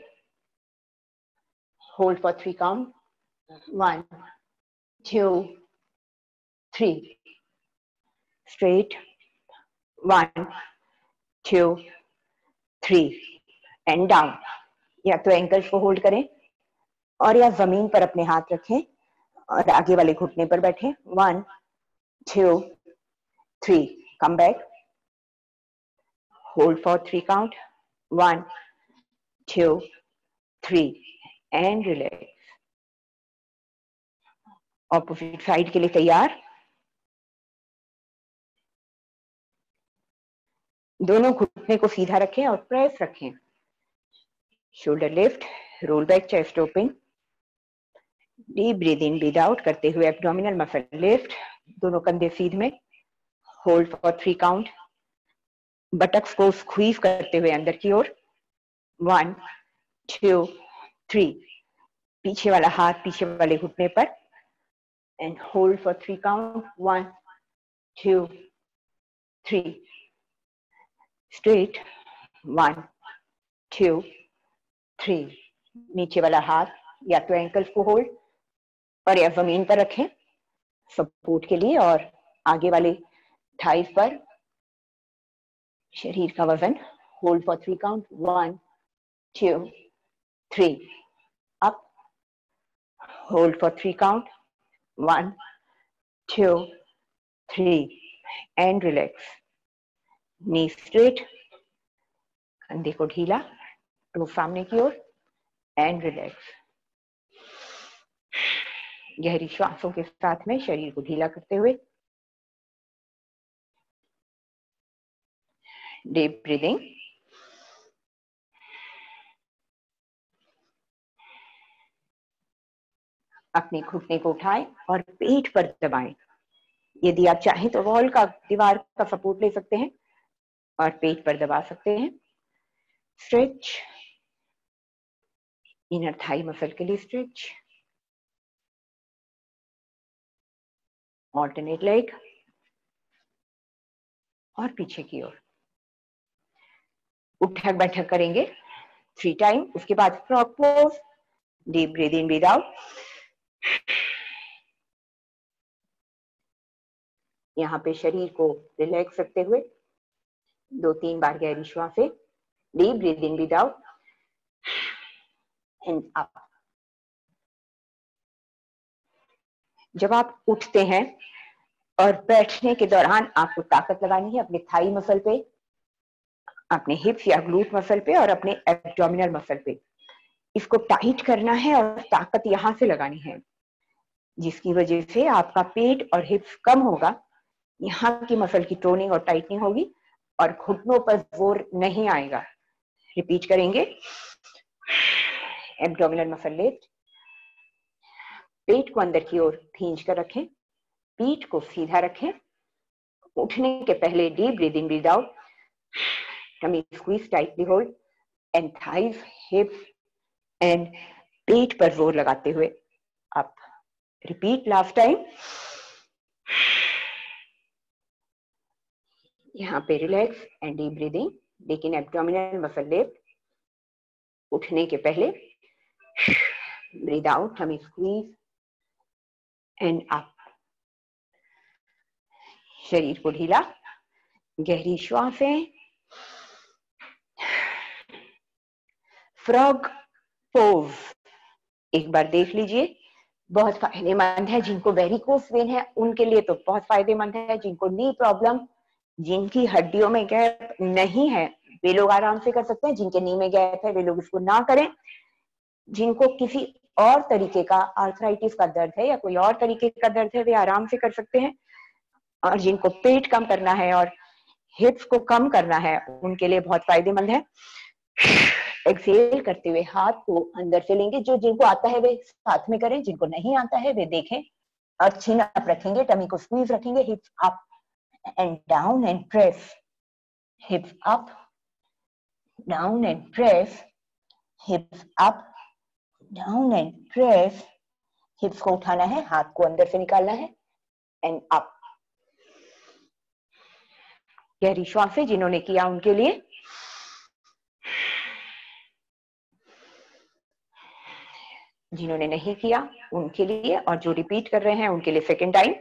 hold for three count. One, two, three, straight, one, two, three, and down. या तो एंकल्स को होल्ड करें और या जमीन पर अपने हाथ रखें और आगे वाले घुटने पर बैठे। One two three, come back, hold for three count, one two three and relax. Opposite side के लिए तैयार। दोनों घुटने को सीधा रखें और प्रेस रखें। Shoulder lift, roll back, chest open, deep breathe in, breathe out करते हुए एब्डोमिनल मसल लिफ्ट, दोनों कंधे सीध में, hold for three count, buttocks को स्क्वीज करते हुए अंदर की ओर, वन टू थ्री, पीछे वाला हाथ पीछे वाले घुटने पर and hold for three count, one two three, straight, one two three, नीचे वाला हाथ या तो एंकल्स को होल्ड और या जमीन पर रखें सपोर्ट के लिए और आगे वाले थाइस पर शरीर का वजन, hold for three count, one two three, up, hold for three count, one two three and relax. Knee straight, कंधे को ढीला, टो सामने की ओर एंड रिलैक्स। गहरी श्वासों के साथ में शरीर को ढीला करते हुए डीप ब्रीदिंग। अपने घुटने को उठाएं और पेट पर दबाएं। यदि आप चाहें तो वॉल का, दीवार का सपोर्ट ले सकते हैं और पेट पर दबा सकते हैं। स्ट्रेच, इनर थाई मसल के लिए स्ट्रेच, ऑल्टरनेट लेग और पीछे की ओर उठक बैठक करेंगे थ्री टाइम। उसके बाद frog pose, deep breathe in, breathe out. यहाँ पे शरीर को रिलैक्स रखते हुए दो तीन बार गहरी श्वासें, deep breathe in, breathe out and up. जब आप उठते हैं और बैठने के दौरान आपको ताकत लगानी है अपने थाई मसल पे, अपने हिप्स या ग्लूट मसल पे और अपने एब्डोमिनल मसल पे। इसको टाइट करना है और ताकत यहां से लगानी है, जिसकी वजह से आपका पेट और हिप्स कम होगा, यहाँ की मसल की टोनिंग और टाइटनिंग होगी और घुटनों पर जोर नहीं आएगा। रिपीट करेंगे। एब्डोमिनल मसल लिफ्ट, पेट को अंदर की ओर खींच कर रखें, पीठ को सीधा रखें, उठने के पहले deep breathe in, breathe out, tummy squeeze tightly hold and thighs, hips and पेट पर जोर लगाते हुए अप। Repeat last time. यहाँ पे रिलैक्स एंड डीप ब्रीदिंग, लेकिन एब्डोमिनल मसल लिफ्ट, उठने के पहले breath out, tummy squeeze and up. शरीर को ढीला, गहरी श्वासें। फ्रॉग पोज एक बार देख लीजिए, बहुत फायदेमंद है। जिनको वेरिकोस वेन है उनके लिए तो बहुत फायदेमंद है। जिनको नी प्रॉब्लम, जिनकी हड्डियों में गैप नहीं है, वे लोग आराम से कर सकते हैं। जिनके नी में गैप है वे लोग इसको ना करें। जिनको किसी और तरीके का आर्थराइटिस का दर्द है या कोई और तरीके का दर्द है वे आराम से कर सकते हैं। और जिनको पेट कम करना है और हिप्स को कम करना है उनके लिए बहुत फायदेमंद है। एक्सेल करते हुए हाथ को अंदर से लेंगे। जो जिनको आता है वे साथ में करें, जिनको नहीं आता है वे देखें। और चिन अप रखेंगे, टमी को स्क्वीज रखेंगे, hips up and down and press, hips up down and press, hips up down and press. Hips को उठाना है, हाथ को अंदर से निकालना है एंड अप। गहरी श्वासें जिन्होंने किया उनके लिए। जिन्होंने नहीं किया उनके लिए, और जो रिपीट कर रहे हैं उनके लिए second time.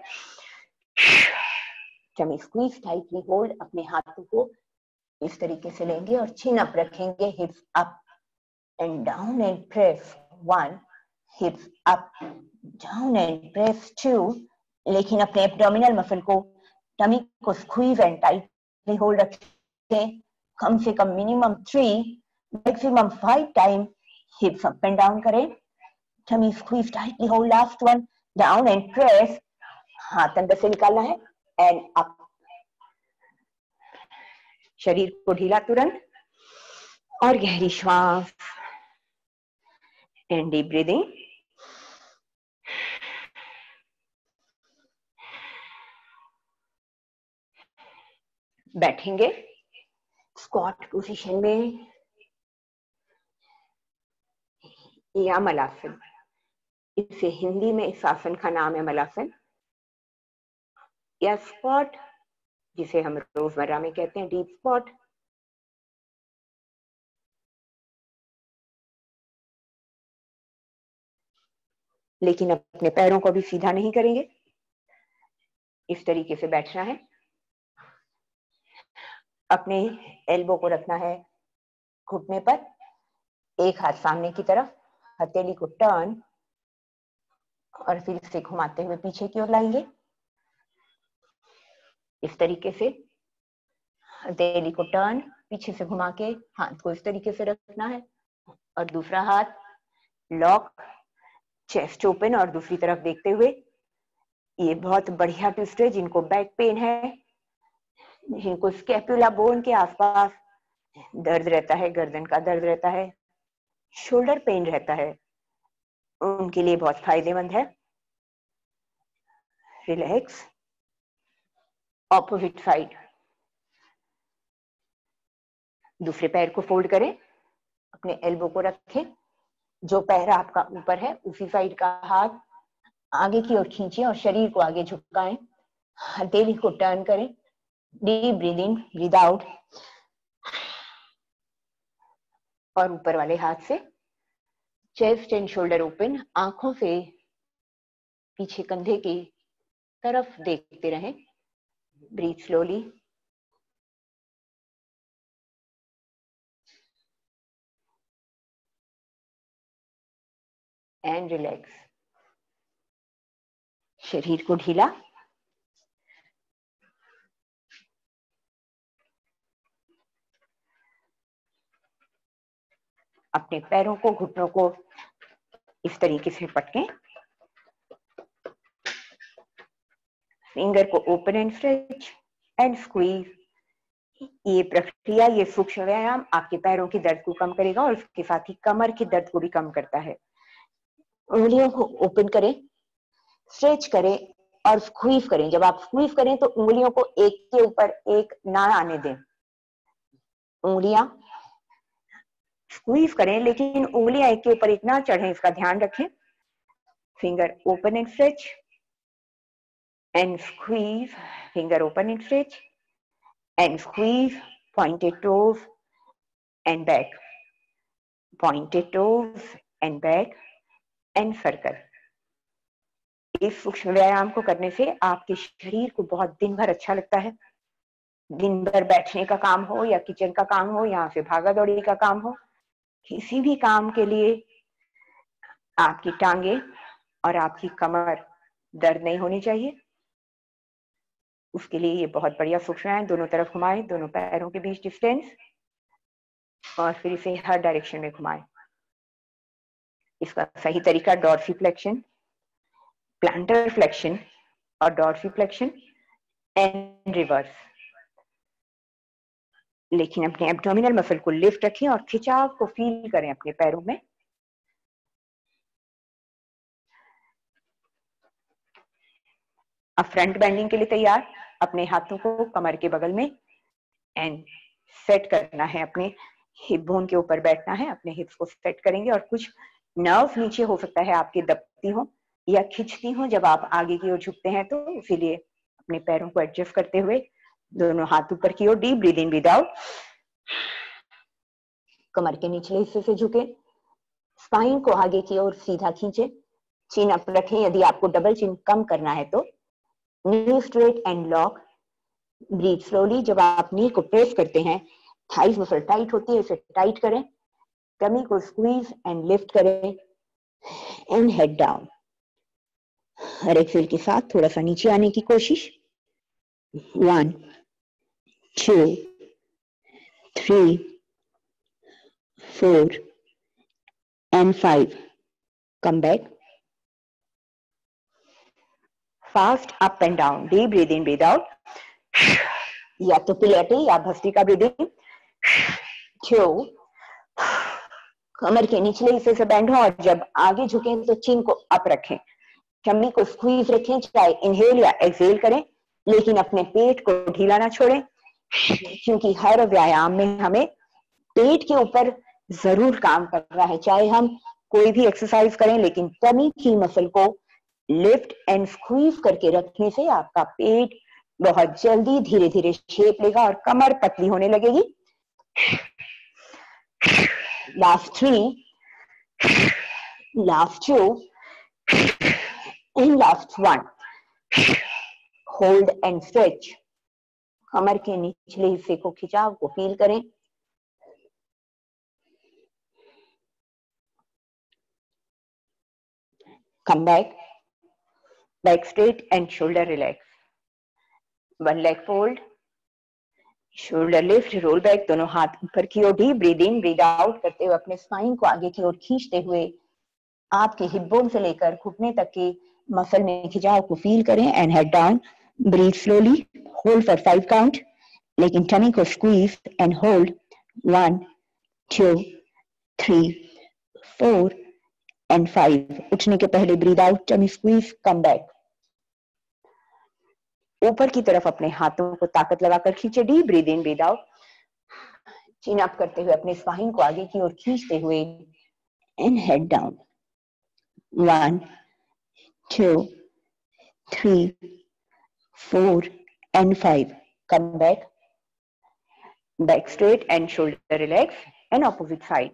Tummy squeeze, tightly hold, अपने हाथों को इस तरीके से लेंगे और चिन अप रखेंगे, hips up and down and press one, hips up, down and press two. लेकिन अपने एब्डोमिनल मसल को, टमी को स्क्वीज एंड टाइटली होल्ड रखें, कम से कम minimum three, maximum five time hips up and down करें, tummy squeeze tightly hold, last one, down and press, हाथ अंदर से निकालना है एंड अप, शरीर को ढीला तुरंत और गहरी श्वास एंड डीप ब्रीदिंग। बैठेंगे स्क्वाट पोजीशन में या मलासन, इसे हिंदी में इस आसन का नाम है मलासन या स्क्वाट, जिसे हम रोजमर्रा में कहते हैं डीप स्क्वाट। लेकिन अपने पैरों को भी सीधा नहीं करेंगे, इस तरीके से बैठना है, अपने एल्बो को रखना है घुटने पर, एक हाथ सामने की तरफ, हथेली को टर्न और फिर इसे घुमाते हुए पीछे की ओर लाएंगे, इस तरीके से हथेली को टर्न, पीछे से घुमा के हाथ को इस तरीके से रखना है और दूसरा हाथ लॉक, चेस्ट ओपन और दूसरी तरफ देखते हुए। ये बहुत बढ़िया ट्विस्ट है जिनको बैक पेन है, जिनको स्कैपुला बोन के आसपास दर्द रहता है, गर्दन का दर्द रहता है, शोल्डर पेन रहता है, उनके लिए बहुत फायदेमंद है। रिलैक्स, ऑपोजिट साइड, दूसरे पैर को फोल्ड करें, अपने एल्बो को रखें, जो पैर आपका ऊपर है उसी साइड का हाथ आगे की ओर खींचिए और शरीर को आगे झुकाएं, हथेली को टर्न करें, deep breathe in, breathe out और ऊपर वाले हाथ से चेस्ट एंड शोल्डर ओपन, आंखों से पीछे कंधे की तरफ देखते रहें, ब्रीथ स्लोली। एंड रिलैक्स, शरीर को ढीला, अपने पैरों को, घुटनों को इस तरीके से पटकें, फिंगर को open and stretch and squeeze. ये प्रक्रिया, ये सूक्ष्म व्यायाम आपके पैरों की दर्द को कम करेगा और उसके साथ ही कमर के दर्द को भी कम करता है। उंगलियों को ओपन करें, स्ट्रेच करें और स्क्वीज करें। जब आप स्क्वीज करें तो उंगलियों को एक के ऊपर एक ना आने दें, उंगलियां स्क्वीज करें लेकिन उंगलियां एक के ऊपर एक ना चढ़े, इसका ध्यान रखें। Finger open and stretch and squeeze, finger open and stretch and squeeze, pointed toes and back, pointed toes and back and circle। इस सूक्ष्म व्यायाम को करने से आपके शरीर को बहुत दिन भर अच्छा लगता है। दिन भर बैठने का काम हो या किचन का काम हो, यहाँ से भागा दौड़ी का काम हो, किसी भी काम के लिए आपकी टांगे और आपकी कमर दर्द नहीं होनी चाहिए। उसके लिए ये बहुत बढ़िया सूक्ष्म है। दोनों तरफ घुमाएं, दोनों पैरों के बीच डिस्टेंस, और फिर इसे हर डायरेक्शन में घुमाएं। इसका सही तरीका डॉर्सीफ्लेक्शन, प्लांटर फ्लेक्शन और डॉर्सीफ्लेक्शन एंड रिवर्स। लेकिन अपने एब्डोमिनल मसल को लिफ्ट रखें और खिंचाव को फील करें अपने पैरों में। अब फ्रंट बेंडिंग के लिए तैयार, अपने हाथों को कमर के बगल में एंड सेट करना है, अपने हिप बोन के ऊपर बैठना है, अपने हिप्स को सेट करेंगे और कुछ नर्व्स नीचे हो सकता है आपकी दबती हो या खिंचती हो जब आप आगे की ओर झुकते हैं, तो इसीलिए अपने पैरों को एडजस्ट करते हुए दोनों हाथ ऊपर की ओर, deep breathe in, breathe out, कमर के निचले हिस्से से झुके, स्पाइन को आगे की ओर सीधा खींचे, चिन अप रखें। यदि आपको डबल चिन कम करना है तो knee straight and lock, breathe slowly. जब आप नी को प्रेस करते हैं थाइस मसल टाइट होती है, इसे टाइट करें टमी को स्क्वीज एंड लिफ्ट करें एंड हेड डाउन। हर एक्सेल के साथ थोड़ा सा नीचे आने की कोशिश। One, two, three, four and five. Come back. Fast up and down. Deep breathe in, breathe out. या तो पिलेटे या भस्त्रिका ब्रीदिंग। टू, कमर के निचले हिस्से से बैंड हो और जब आगे झुकें तो चिन को अप रखें, टमी को स्क्वीज रखें, चाहे इनहेल या एक्सहेल करें, लेकिन अपने पेट को ढीला ना छोड़ें, क्योंकि हर व्यायाम में हमें पेट के ऊपर जरूर काम करना है। चाहे हम कोई भी एक्सरसाइज करें, लेकिन टमी की मसल को लिफ्ट एंड स्क्वीज करके रखने से आपका पेट बहुत जल्दी धीरे धीरे शेप लेगा और कमर पतली होने लगेगी। Last three, last two and last one. Hold and stretch. कमर के निचले हिस्से को खिंचाव को फील करें। Come back, back straight and shoulder relax. One leg fold, shoulder lift, roll back, दोनों हाथ ऊपर की ओर। Deep breathe in, breathe out करते हुए अपने स्पाइन को आगे की ओर खींचते हुए आपके हिप बोन से लेकर घुटने तक के मसल में खिंचाव को फील करें and head down. Breath slowly, hold for five count, लेकिन टमी को squeeze and hold. One, two, three, four and five. उठने के पहले breathe out, tummy squeeze, come back. ऊपर की तरफ अपने हाथों को ताकत लगाकर खींचे। Deep breathe in, breathe out, chin up करते हुए अपने स्पाइन को आगे की ओर खींचते हुए and head down. One, two, three, four and five. Come back, back straight and shoulder relax and opposite side.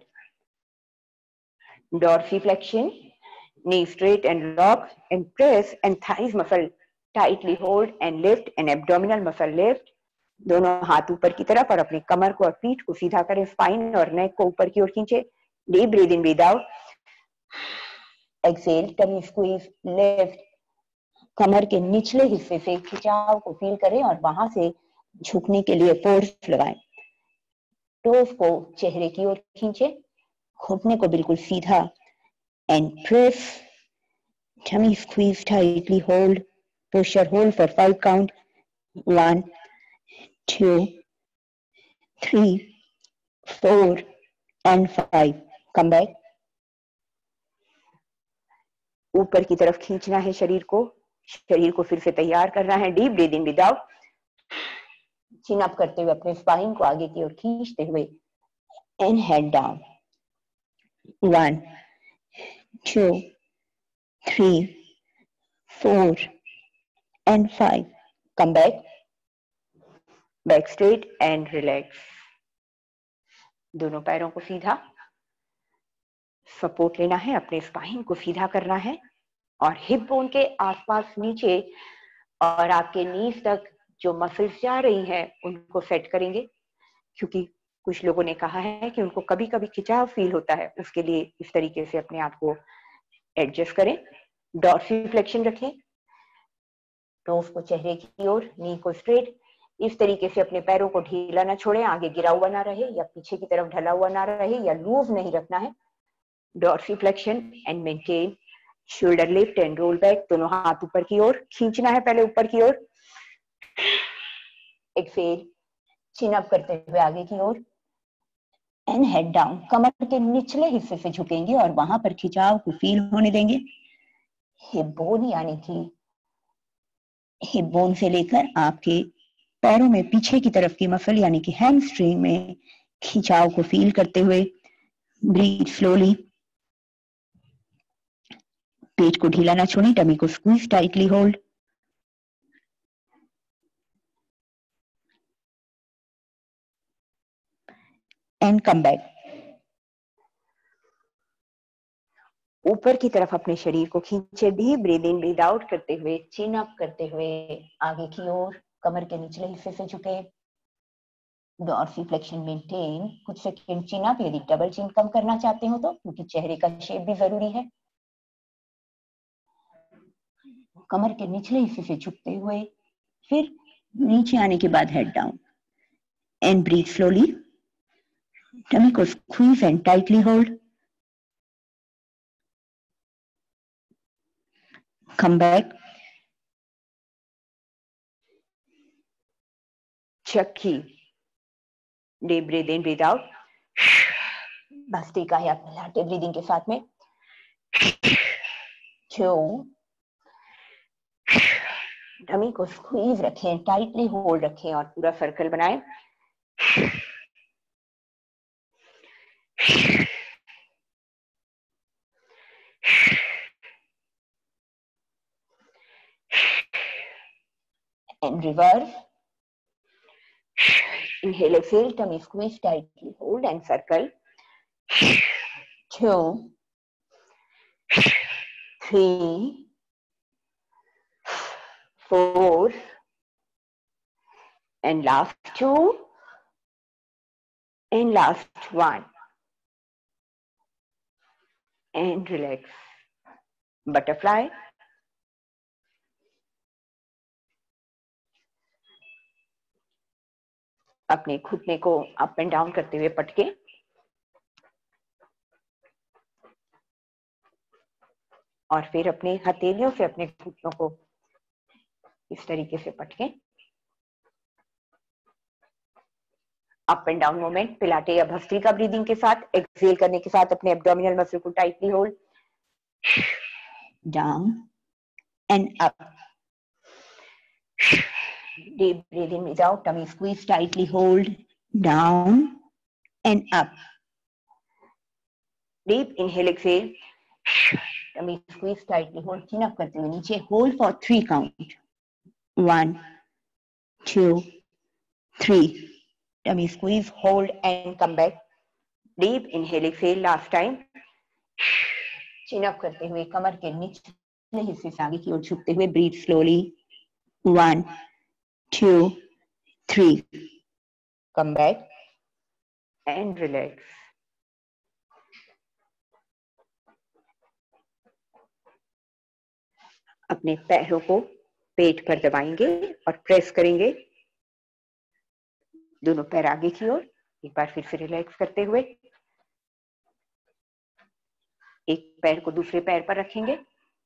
dorsiflexion, knee straight and lock and press and thighs muscle tightly hold and lift and abdominal muscle lift। दोनों हाथ ऊपर की तरफ और अपनी कमर को और पीठ को सीधा करें, स्पाइन और नेक को ऊपर की ओर खींचे। Deep breathe in, breathe out, exhale, tummy squeeze, lift. कमर के निचले हिस्से से खिंचाव को फील करें और वहां से झुकने के लिए फोर्स लगाएं। टोस को चेहरे की ओर खींचे, घुटने को बिल्कुल सीधा and press, tummy squeeze, tightly hold, posture hold for five count. One, two, three, four and five. Come back. ऊपर की तरफ खींचना है शरीर को, शरीर को फिर से तैयार करना है। Deep breathe in, breathe out, chin up करते हुए अपने स्पाइन को आगे की ओर खींचते हुए and head down. One, two, three, four and five. Come back, back straight and relax. दोनों पैरों को सीधा, सपोर्ट लेना है, अपने स्पाइन को सीधा करना है और हिप बोन के आसपास नीचे और आपके नीज तक जो मसल्स जा रही हैं उनको सेट करेंगे, क्योंकि कुछ लोगों ने कहा है कि उनको कभी कभी खिंचाव फील होता है। उसके लिए इस तरीके से अपने आप को एडजस्ट करें। डॉर्सिफ्लेक्शन रखें, टोस को चेहरे की ओर, नी को स्ट्रेट। इस तरीके से अपने पैरों को ढीला ना छोड़ें, आगे गिरा हुआ ना रहे या पीछे की तरफ ढला हुआ ना रहे या लूज नहीं रखना है। Dorsiflexion and maintain, shoulder lift and roll back, दोनों हाथ ऊपर की ओर खींचना है, पहले ऊपर की ओर, एक्सहेल, चिन अप करते हुए आगे की ओर एंड हेड डाउन। कमर के निचले हिस्से से झुकेंगे और वहां पर खिंचाव को फील होने देंगे। हिप बोन यानी कि हिप बोन से लेकर आपके पैरों में पीछे की तरफ की मसल यानी कि हैमस्ट्रिंग में खिंचाव को फील करते हुए ब्रीथ स्लोली। पेट को ढीला ना छोड़ें, टमी को squeeze, tightly hold. And come back. ऊपर की तरफ अपने शरीर को खींचे। Deep breathe in, breathe out करते हुए, चिन अप करते हुए आगे की ओर, कमर के निचले हिस्से से झुके। डॉर्सिफ्लेक्शन मेंटेन, कुछ सेकंड चिन अप, यदि डबल चिन कम करना चाहते हो तो, क्योंकि चेहरे का शेप भी जरूरी है। कमर के निचले हिस्से से झुकते हुए, फिर नीचे आने के बाद head down and breath slowly. Tummy को squeeze and tightly hold. Come back. चक्की। Deep breathe in, breathe out. बस टीका है अपने लाटे ब्रीदिंग के साथ में। टू। टमी को स्क्वीज रखें, टाइटली होल्ड रखें और पूरा सर्कल बनाएं। And reverse. Inhale, exhale, tummy squeeze tightly, hold and circle. Two, three, four, and last two, and last one. And relax. Butterfly. अपने घुटने को अप एंड डाउन करते हुए पटके, और फिर अपने हथेलियों से अपने घुटनों को इस तरीके से पटके। Up and down movement pilates या भस्त्रिका ब्रीदिंग के साथ। एक्सहेल करने के साथ अपने एब्डोमिनल मसल को tightly hold, down and up. Deep breathing without, tummy squeeze, tightly hold, down and up. Deep inhale, exhale, tummy squeeze, tightly hold, chin up करते हुए नीचे, hold for three count. One, two, three. Tummy squeeze, hold and come back. Deep inhale, exhale, last time. Chin up करते हुए कमर के निचले हिस्से से आगे की ओर झुकते हुए, breathe slowly. One, two, three. Come back and relax. अपने पैरों को पेट पर दबाएंगे और प्रेस करेंगे, दोनों पैर आगे की ओर। एक बार फिर से रिलैक्स करते हुए एक पैर को दूसरे पैर पर रखेंगे।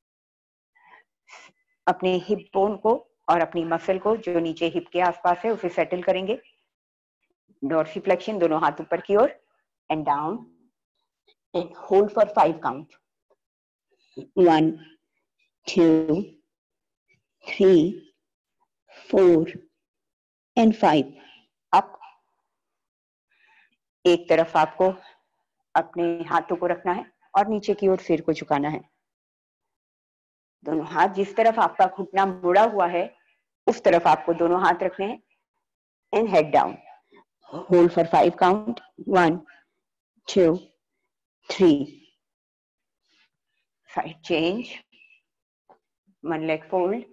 अपने हिप बोन को और अपनी मसल को जो नीचे हिप के आसपास है उसे सेटल करेंगे। डॉर्सिफ्लेक्शन, दोनों हाथ ऊपर की ओर and down and hold for five count. One, two, three, four and five. Up. एक तरफ आपको अपने हाथों को रखना है और नीचे की ओर सिर को झुकाना है। दोनों हाथ जिस तरफ आपका घुटना मुड़ा हुआ है उस तरफ आपको दोनों हाथ रखने हैं। And head down, hold for five count. One, two, three. Side change, one leg fold.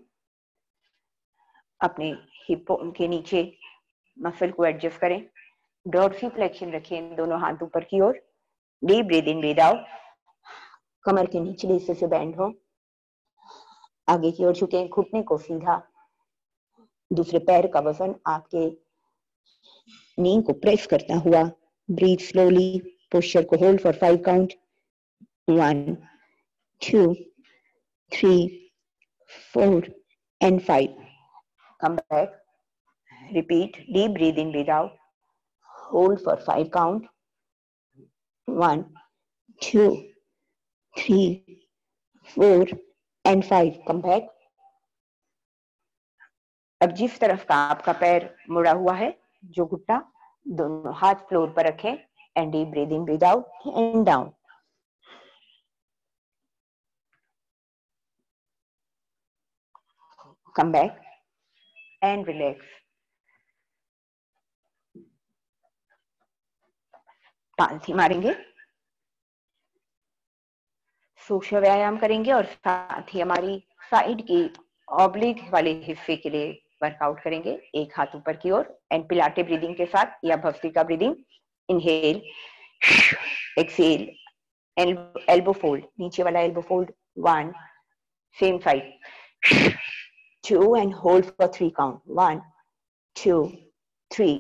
अपने हिप के नीचे मसल को एडजस्ट करें। डॉर्सिफ्लेक्शन रखें, दोनों हाथ ऊपर की ओर। Deep breathe in, breathe out. कमर के निचले हिस्से से बैंड हो, आगे की ओर झुके, घुटने को सीधा, दूसरे पैर का वजन आपके नी को प्रेस करता हुआ। ब्रीथ स्लोली, पोस्चर को hold for five count. One, two, three, four and five. Come back, repeat. Deep breathe in, breathe out, hold for five count. One, two, three, four and five. Come back. अब जिस तरफ का आपका पैर मुड़ा हुआ है, जो घुटना, दोनों हाथ फ्लोर पर रखें and deep breathe in, breathe out and down. Come back and relax. पालथी मारेंगे, सूक्ष्म व्यायाम करेंगे और साथ ही हमारी साइड की ऑब्लिक वाले हिस्से के लिए वर्कआउट करेंगे, एक हाथ ऊपर की ओर एंड पिलाटे ब्रीदिंग के साथ या bhastrika breathing. Inhale, exhale, elbow fold, नीचे वाला elbow fold, one, same side, two and hold for three count, one, two, three.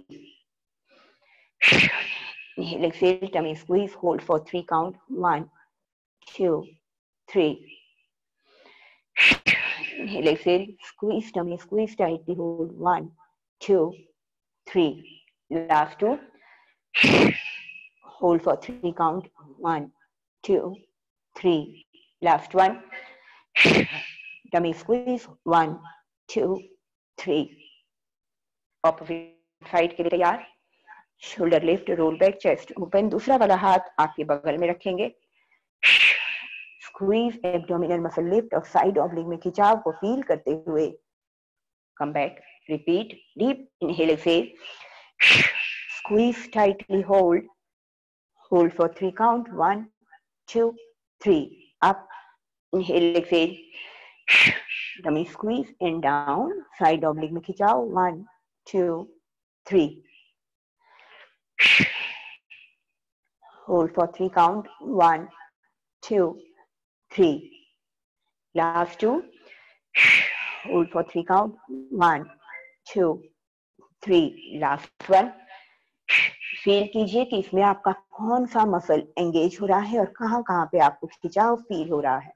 Inhale, exhale, tummy squeeze, hold for three count, one, two, three. Inhale, exhale, squeeze, tummy squeeze, tightly hold, one, two, three. Last two. Hold for three count, one, two, three. Last one. Tummy squeeze, one, two, three. Opposite side के लिए तैयार। Shoulder lift, roll back, chest open. दूसरा वाला हाथ आपके बगल में रखेंगे। स्क्वीज एब्डोमिनल मसल लिफ्ट और साइड ऑब्लिक में खिंचाव को फील करते हुए come back. Repeat, deep inhale, exhale, squeeze tightly, hold, hold for three count, one, two, three. Up, inhale, exhale, tummy squeeze and down, side oblique में खिंचाओ, one, two, three. Hold for three count, one, two, three. Last two. Hold for three count, one, two, three. Last one. Feel कीजिए कि इसमें आपका कौन सा muscle engage हो रहा है और कहां कहां पे आपको खिंचाव फील हो रहा है।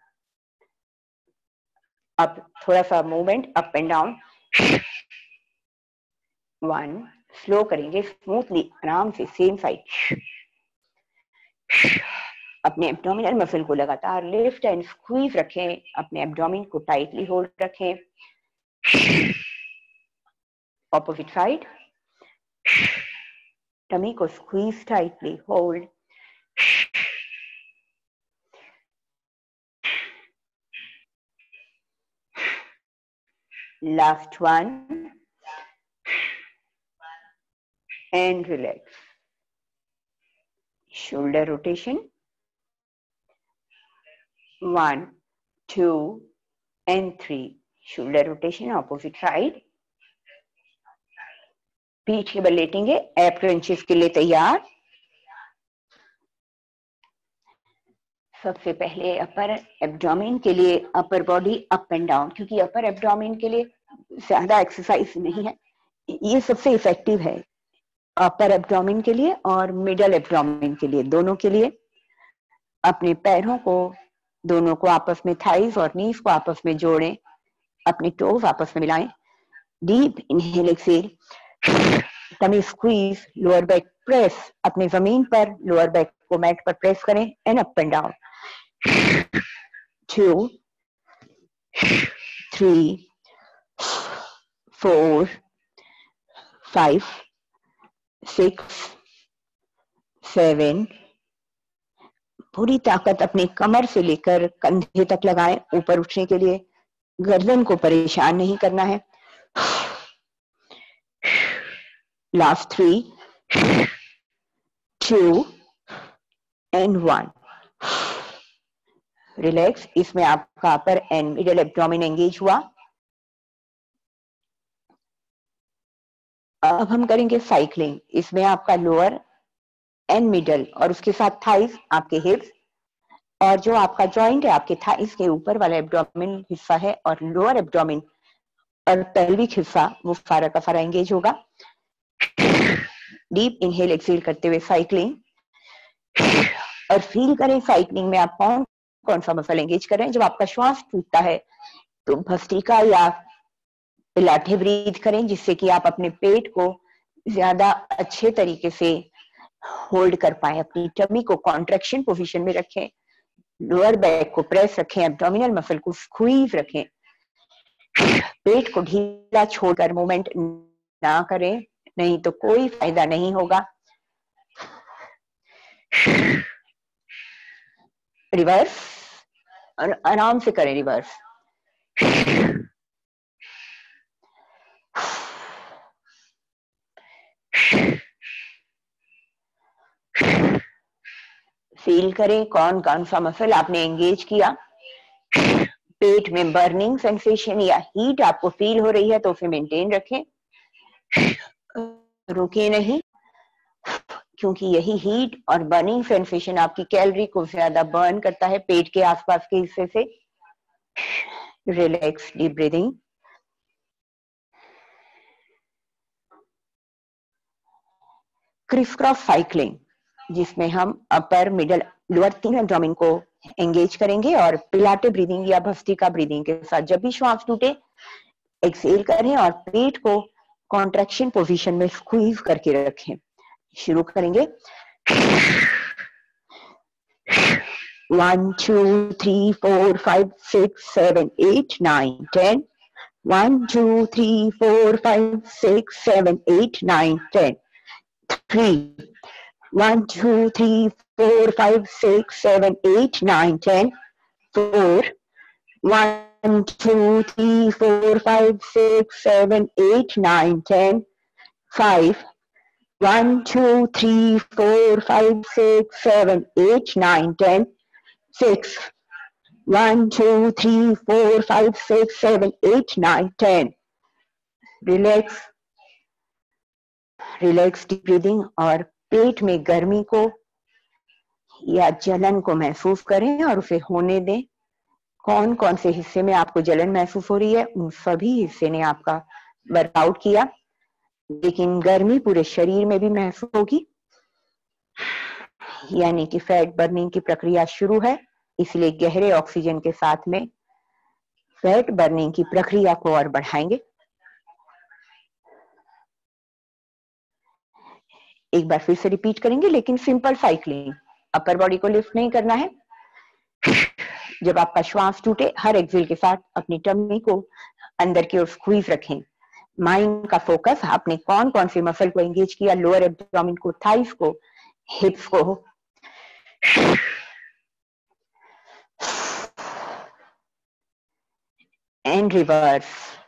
अब थोड़ा सा movement up and down, one, slow करेंगे, स्मूथली, आराम से, सेम साइड। अपने एब्डोमिनल मसल को लगातार लिफ्ट एंड स्क्वीज रखें, अपने एब्डोमिन को टाइटली होल्ड रखें। ऑपोजिट साइड, टमी को squeeze tightly, hold. Last one and relax. Shoulder rotation, one, two and three. Shoulder rotation opposite side. पीठ के बल लेटेंगे, एब क्रंचेस के लिए तैयार। सबसे पहले अपर एब्डोमेन के लिए upper body up and down, क्योंकि अपर एब्डोमेन के लिए ज्यादा एक्सरसाइज नहीं है, ये सबसे इफेक्टिव है अपर एब्डोमेन के लिए और मिडल एब्डोमेन के लिए, दोनों के लिए। अपने पैरों को, दोनों को आपस में, थाइज और नीज को आपस में जोड़ें, अपने टोज आपस में मिलाएं। Deep inhale, exhale, tummy squeeze, lower back press, अपने जमीन पर लोअर बैक को मैट पर प्रेस करें and up and down. Two, three, four, five, six, seven. पूरी ताकत अपने कमर से लेकर कंधे तक लगाएं, ऊपर उठने के लिए। गर्दन को परेशान नहीं करना है। Last three, two and one. Relax. इसमें आपका upper and middle abdomen engage हुआ। अब हम करेंगे साइक्लिंग। इसमें आपका लोअर एंड मिडल और उसके साथ थाइस, आपके हिप्स और जो आपका जॉइंट है आपके थाइस के ऊपर वाला एब्डोमेन हिस्सा है और लोअर एब्डोमेन और पेल्विक हिस्सा, वो सारा का सारा एंगेज होगा। डीप इनहेल, एक्सेल करते हुए साइक्लिंग, और फील करें साइक्लिंग में आप कौन कौन सा मसल एंगेज कर रहे हैं। जब आपका श्वास टूटता है तो भस्त्रिका या पिलाटे ब्रीथ करें, जिससे कि आप अपने पेट को ज्यादा अच्छे तरीके से होल्ड कर पाए। अपनी टमी को कॉन्ट्रैक्शन पोजीशन में रखें, लोअर बैक को प्रेस रखें, एब्डोमिनल मसल को स्क्वीज रखें। पेट को ढीला छोड़कर मूवमेंट ना करें, नहीं तो कोई फायदा नहीं होगा। रिवर्स, और आराम से करें रिवर्स। फील करें कौन कौन सा मसल आपने एंगेज किया। पेट में बर्निंग सेंसेशन या हीट आपको फील हो रही है तो उसे मेंटेन रखें, रुके नहीं, क्योंकि यही हीट और बर्निंग सेंसेशन आपकी कैलोरी को ज्यादा बर्न करता है पेट के आसपास के हिस्से से। Relax, deep breathing. Criss cross cycling, जिसमें हम अपर, मिडल, लोअर तीन एब्डोमेन को एंगेज करेंगे और पिलाटे ब्रीदिंग या भस्त्रिका ब्रीदिंग के साथ जब भी श्वास टूटे एक्सेल करें और पेट को कॉन्ट्रैक्शन पोजीशन में स्क्वीज करके रखें। शुरू करेंगे। One, two, three, four, five, six, seven, eight, nine, ten. One, two, three, four, five, six, seven, eight, nine, ten. Three. One, two, three, four, five, six, seven, eight, nine, ten. Four. One, two, three, four, five, six, seven, eight, nine, ten. Five. One, two, three, four, five, six, seven, eight, nine, ten. Six. One, two, three, four, five, six, seven, eight, nine, ten. Relax. Relax deep breathing और पेट में गर्मी को या जलन को महसूस करें और उसे होने दें। कौन कौन से हिस्से में आपको जलन महसूस हो रही है, उन सभी हिस्से ने आपका वर्कआउट किया, लेकिन गर्मी पूरे शरीर में भी महसूस होगी, यानी कि फैट बर्निंग की प्रक्रिया शुरू है। इसलिए गहरे ऑक्सीजन के साथ में फैट बर्निंग की प्रक्रिया को और बढ़ाएंगे। एक बार फिर से रिपीट करेंगे, लेकिन सिंपल साइक्लिंग। अपर बॉडी को लिफ्ट नहीं करना है। जब आपका श्वास टूटे, हर एक्सेल के साथ अपनी टमी को अंदर की ओर स्क्वीज रखें। माइंड का फोकस आपने कौन कौन से मसल को एंगेज किया, लोअर एब्डोमेन को, थाइस को, हिप्स को। And reverse.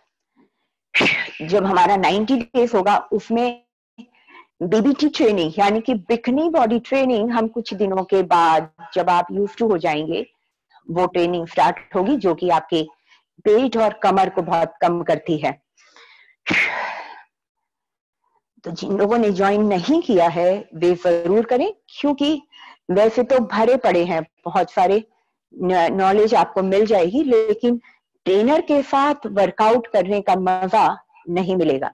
जब हमारा नाइंटी डेज होगा उसमें बीबीटी ट्रेनिंग यानी कि बिकनी बॉडी ट्रेनिंग हम कुछ दिनों के बाद जब आप यूज टू हो जाएंगे वो ट्रेनिंग स्टार्ट होगी, जो कि आपके पेट और कमर को बहुत कम करती है। तो जिन लोगों ने ज्वाइन नहीं किया है वे जरूर करें, क्योंकि वैसे तो भरे पड़े हैं, बहुत सारे नॉलेज आपको मिल जाएगी, लेकिन ट्रेनर के साथ वर्कआउट करने का मजा नहीं मिलेगा।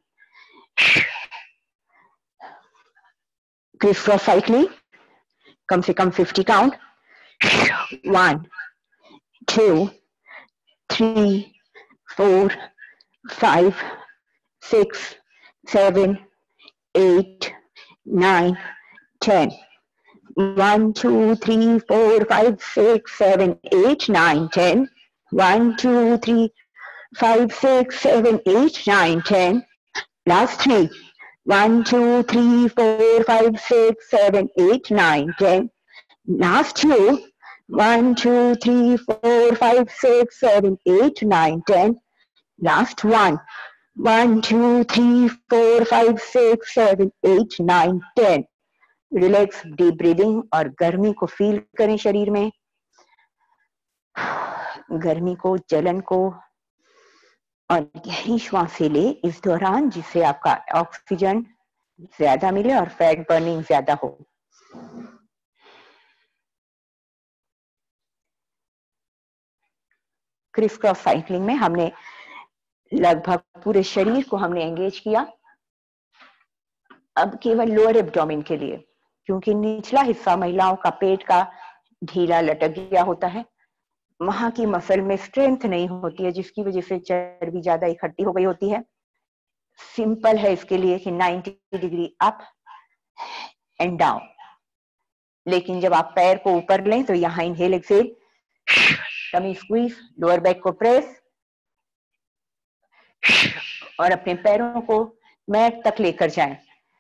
क्रिस क्रॉस साइक्लिंग, कम से कम fifty count. One, two, three, four, five, six, seven, eight, nine, ten. One, two, three, four, five, six, seven, eight, nine, ten. One, two, three, five, six, seven, eight, nine, ten. Last three. One, two, three, four, five, six, seven, eight, nine, ten. Last two. One, two, three, four, five, six, seven, eight, nine, ten. Last one. One, two, three, four, five, six, seven, eight, nine, ten. Relax, deep breathing और गर्मी को feel करें शरीर में, गर्मी को, जलन को, और गहरी श्वासें ले इस दौरान, जिससे आपका ऑक्सीजन ज्यादा मिले और फैट बर्निंग ज्यादा हो। क्रिस क्रॉस साइक्लिंग में हमने लगभग पूरे शरीर को हमने एंगेज किया। अब केवल लोअर एब्डोमेन के लिए, क्योंकि निचला हिस्सा महिलाओं का पेट का ढीला लटक गया होता है, वहां की मसल में स्ट्रेंथ नहीं होती है, जिसकी वजह से चर्बी ज्यादा इकट्ठी हो गई होती है। सिंपल है इसके लिए कि ninety degree up and down, लेकिन जब आप पैर को ऊपर लें तो यहाँ inhale exhale, tummy squeeze, lower back को प्रेस और अपने पैरों को मैट तक लेकर जाएं।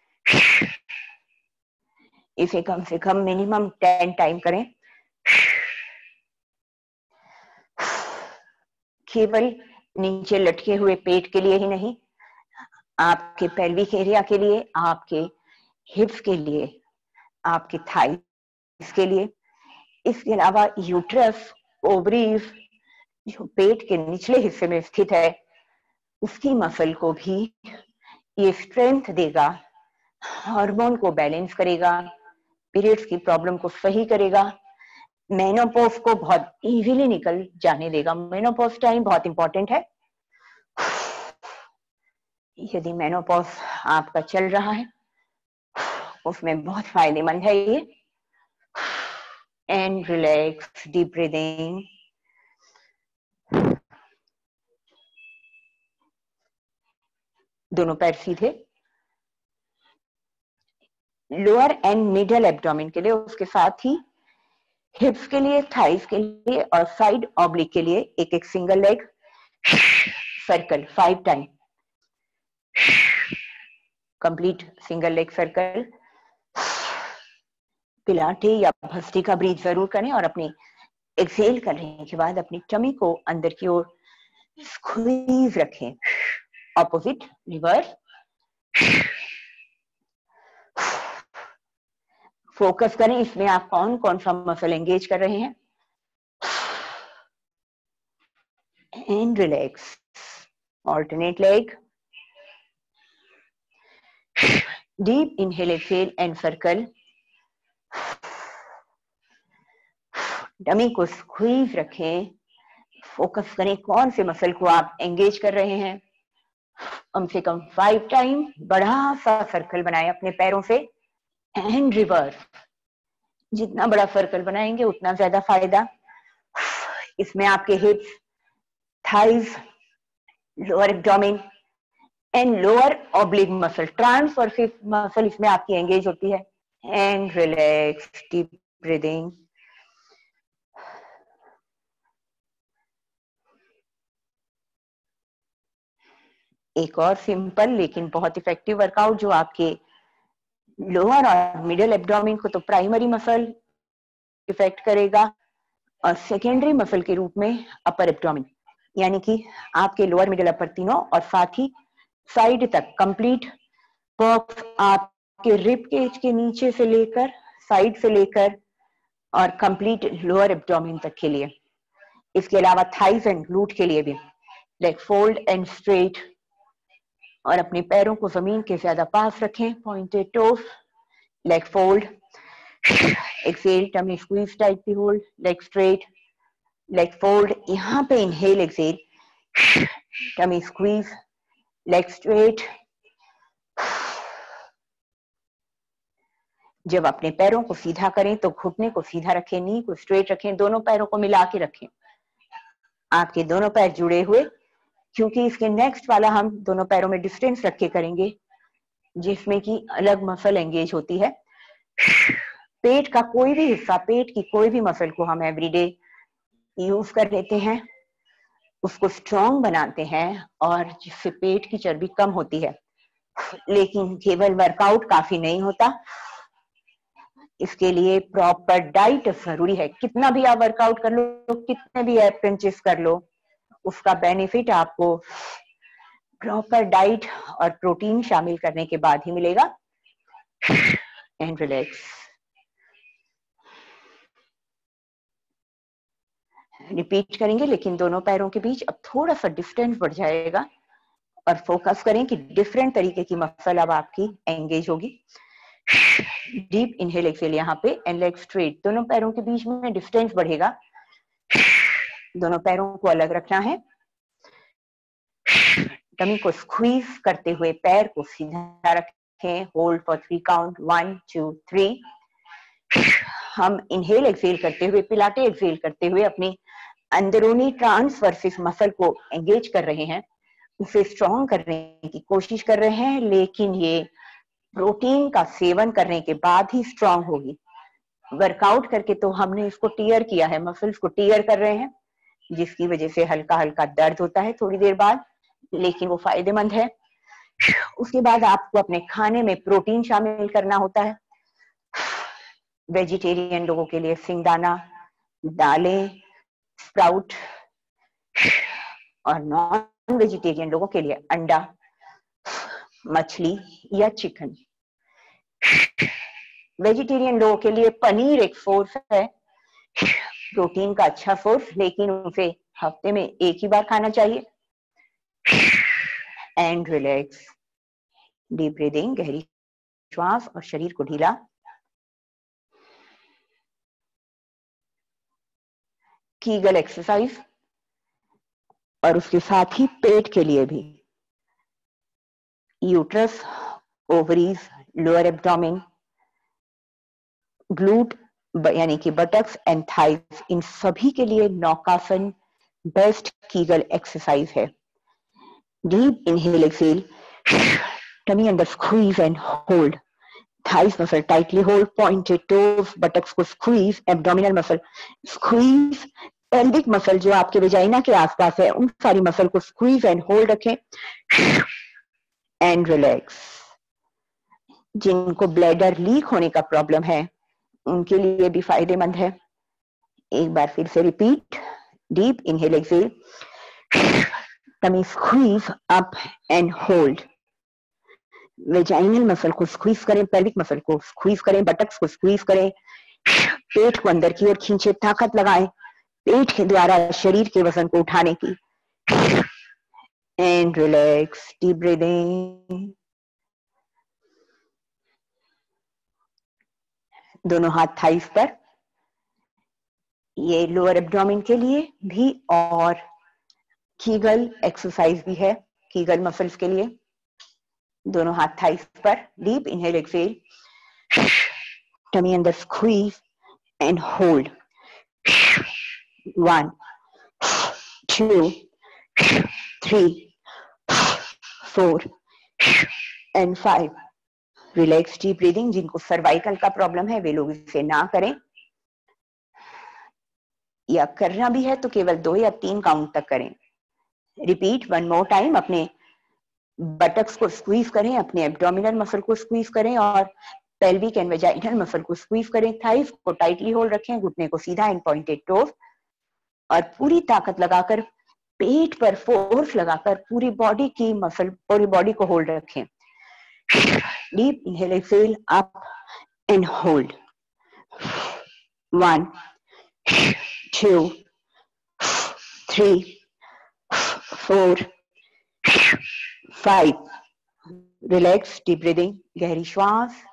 इसे कम से कम मिनिमम टेन टाइम करें। केवल नीचे लटके हुए पेट के लिए ही नहीं, आपके पेल्विक एरिया के लिए, आपके हिप्स के लिए, आपके थाइस के लिए, इसके अलावा यूट्रस, ओवरीज, जो पेट के निचले हिस्से में स्थित है उसकी मसल को भी ये स्ट्रेंथ देगा, हार्मोन को बैलेंस करेगा, पीरियड्स की प्रॉब्लम को सही करेगा, मेनोपॉज को बहुत इजीली निकल जाने देगा। मेनोपॉज टाइम बहुत इंपॉर्टेंट है। यदि मेनोपॉज आपका चल रहा है उसमें बहुत फायदेमंद है ये। And relax, deep breathing. दोनों पैर सीधे, लोअर एंड मिडल एब्डोमेन के लिए, उसके साथ ही हिप्स के लिए, थाइस के लिए और साइड ऑब्लिक के लिए एक एक single leg circle five time, complete single leg circle. Pilates या भस्त्रिका ब्रीथ जरूर करें और अपनी एक्सेल करने के बाद अपनी टमी को अंदर की ओर स्क्वीज रखें। Opposite, reverse. फोकस करें इसमें आप कौन कौन सा मसल एंगेज कर रहे हैं। And relax, alternate leg. Deep inhale, exhale and circle. Tummy को स्क्वीज रखें, फोकस करें कौन से मसल को आप एंगेज कर रहे हैं। कम से कम फाइव टाइम बड़ा सा सर्कल बनाएं अपने पैरों से। एंड रिवर्स, जितना बड़ा सर्कल बनाएंगे उतना ज्यादा फायदा। इसमें आपके hips, thighs, lower abdomen and lower oblique muscle, transversus muscle इसमें आपकी एंगेज होती है। And relax, deep breathing. एक और सिंपल लेकिन बहुत इफेक्टिव वर्कआउट जो आपके लोअर और मिडिल एब्डोमेन को तो प्राइमरी मसल इफेक्ट करेगा और सेकेंडरी मसल के रूप में अपर एब्डोमेन, यानी कि आपके लोअर मिडिल अपर तीनों और साथ ही साइड तक कंप्लीट बॉक्स, आपके रिब केज के नीचे से लेकर साइड से लेकर और कंप्लीट लोअर एब्डोमेन तक के लिए। इसके अलावा थाइस एंड ग्लूट के लिए भी लेग फोल्ड एंड स्ट्रेट और अपने पैरों को जमीन के ज्यादा पास रखें। Pointed toes, leg fold, exhale, tummy squeeze type की hold, leg straight, leg fold. यहाँ पे inhale, exhale, tummy squeeze, leg straight. जब अपने पैरों को सीधा करें तो घुटने को सीधा रखें, नी को स्ट्रेट रखें, दोनों पैरों को मिला के रखें। आपके दोनों पैर जुड़े हुए, क्योंकि इसके नेक्स्ट वाला हम दोनों पैरों में डिस्टेंस रख के करेंगे जिसमें कि अलग मसल एंगेज होती है। पेट का कोई भी हिस्सा, पेट की कोई भी मसल को हम एवरीडे यूज कर लेते हैं, उसको स्ट्रॉन्ग बनाते हैं और जिससे पेट की चर्बी कम होती है। लेकिन केवल वर्कआउट काफी नहीं होता, इसके लिए प्रॉपर डाइट जरूरी है। कितना भी आप वर्कआउट कर लो, कितने भी आप क्रंचेस कर लो, उसका बेनिफिट आपको प्रॉपर डाइट और प्रोटीन शामिल करने के बाद ही मिलेगा। एंड रिलैक्स, रिपीट करेंगे लेकिन दोनों पैरों के बीच अब थोड़ा सा डिस्टेंस बढ़ जाएगा और फोकस करें कि डिफरेंट तरीके की मसल अब आपकी एंगेज होगी। डीप इनहेल, एक्सेल यहाँ पे एंड लेग स्ट्रेट, दोनों पैरों के बीच में डिस्टेंस बढ़ेगा। दोनों पैरों को अलग रखना है। टमी को स्क्वीज करते हुए पैर को सीधा रखें। Hold for three count, one two three. हम इनहेल एक्सेल करते हुए, पिलाटे एक्सेल करते हुए अपनी अंदरूनी ट्रांसवर्सिस मसल को एंगेज कर रहे हैं, उसे स्ट्रॉन्ग करने की कोशिश कर रहे हैं, लेकिन ये प्रोटीन का सेवन करने के बाद ही स्ट्रॉन्ग होगी। वर्कआउट करके तो हमने इसको टीयर किया है, मसल्स को टीयर कर रहे हैं, जिसकी वजह से हल्का हल्का दर्द होता है थोड़ी देर बाद, लेकिन वो फायदेमंद है। उसके बाद आपको अपने खाने में प्रोटीन शामिल करना होता है। वेजिटेरियन लोगों के लिए सिंगदाना, दालें, स्प्राउट और नॉन वेजिटेरियन लोगों के लिए अंडा, मछली या चिकन। वेजिटेरियन लोगों के लिए पनीर एक सोर्स है, प्रोटीन का अच्छा सोर्स, लेकिन उसे हफ्ते में एक ही बार खाना चाहिए। एंड रिलैक्स, डीप ब्रीदिंग, गहरी श्वास और शरीर को ढीला। कीगल एक्सरसाइज, और उसके साथ ही पेट के लिए भी uterus, ovaries, lower abdomen, glute यानी कि बटक्स एंड थाइज, इन सभी के लिए नौकासन बेस्ट कीगल एक्सरसाइज है। डीप इनहेल, एक्सेल, टमी अंदर squeeze and hold, thighs muscle tightly hold, pointed toes, buttocks को squeeze, abdominal muscle squeeze, pelvic muscle जो आपके वेजाइना के आसपास है उन सारी मसल को स्क्वीज एंड होल्ड रखें एंड रिलैक्स। जिनको ब्लैडर लीक होने का प्रॉब्लम है उनके लिए भी फायदेमंद है। एक बार फिर से repeat, deep inhale, exhale, tummy squeeze up and hold, vaginal muscle को स्क्वीज करें, पेल्विक मसल को स्क्वीज करें, बटक्स को स्क्वीज करें, पेट को अंदर की ओर खींचे, ताकत लगाएं पेट के द्वारा शरीर के वजन को उठाने की। And relax, deep breathing. दोनों हाथ थाइस पर, ये लोअर एब्डोमेन के लिए भी और कीगल एक्सरसाइज भी है कीगल मसल्स के लिए। दोनों हाथ थाइस पर, डीप इनहेल, एक्सेल, टमी अंदर squeeze and hold, one, two, three, four and five. Relax, deep breathing. जिनको सर्वाइकल का प्रॉब्लम है वे लोग इसे ना करें, या करना भी है तो केवल दो या तीन काउंट तक करें। रिपीट वन मोर टाइम, अपने बटक्स को स्क्वीज करें, अपने एब्डोमिनल मसल को स्क्वीज करें और पेल्विक एंड वेजाइनल मसल को स्क्वीज करें। थाइस को टाइटली होल्ड रखें, घुटने को सीधा एंड पॉइंटेड टोज, और पूरी ताकत लगाकर पेट पर फोर्स लगाकर पूरी बॉडी की मसल, पूरी बॉडी को होल्ड रखें। Deep inhale, exhale, up and hold, one, two, three, four, five. Relax, deep breathing, गहरी श्वास।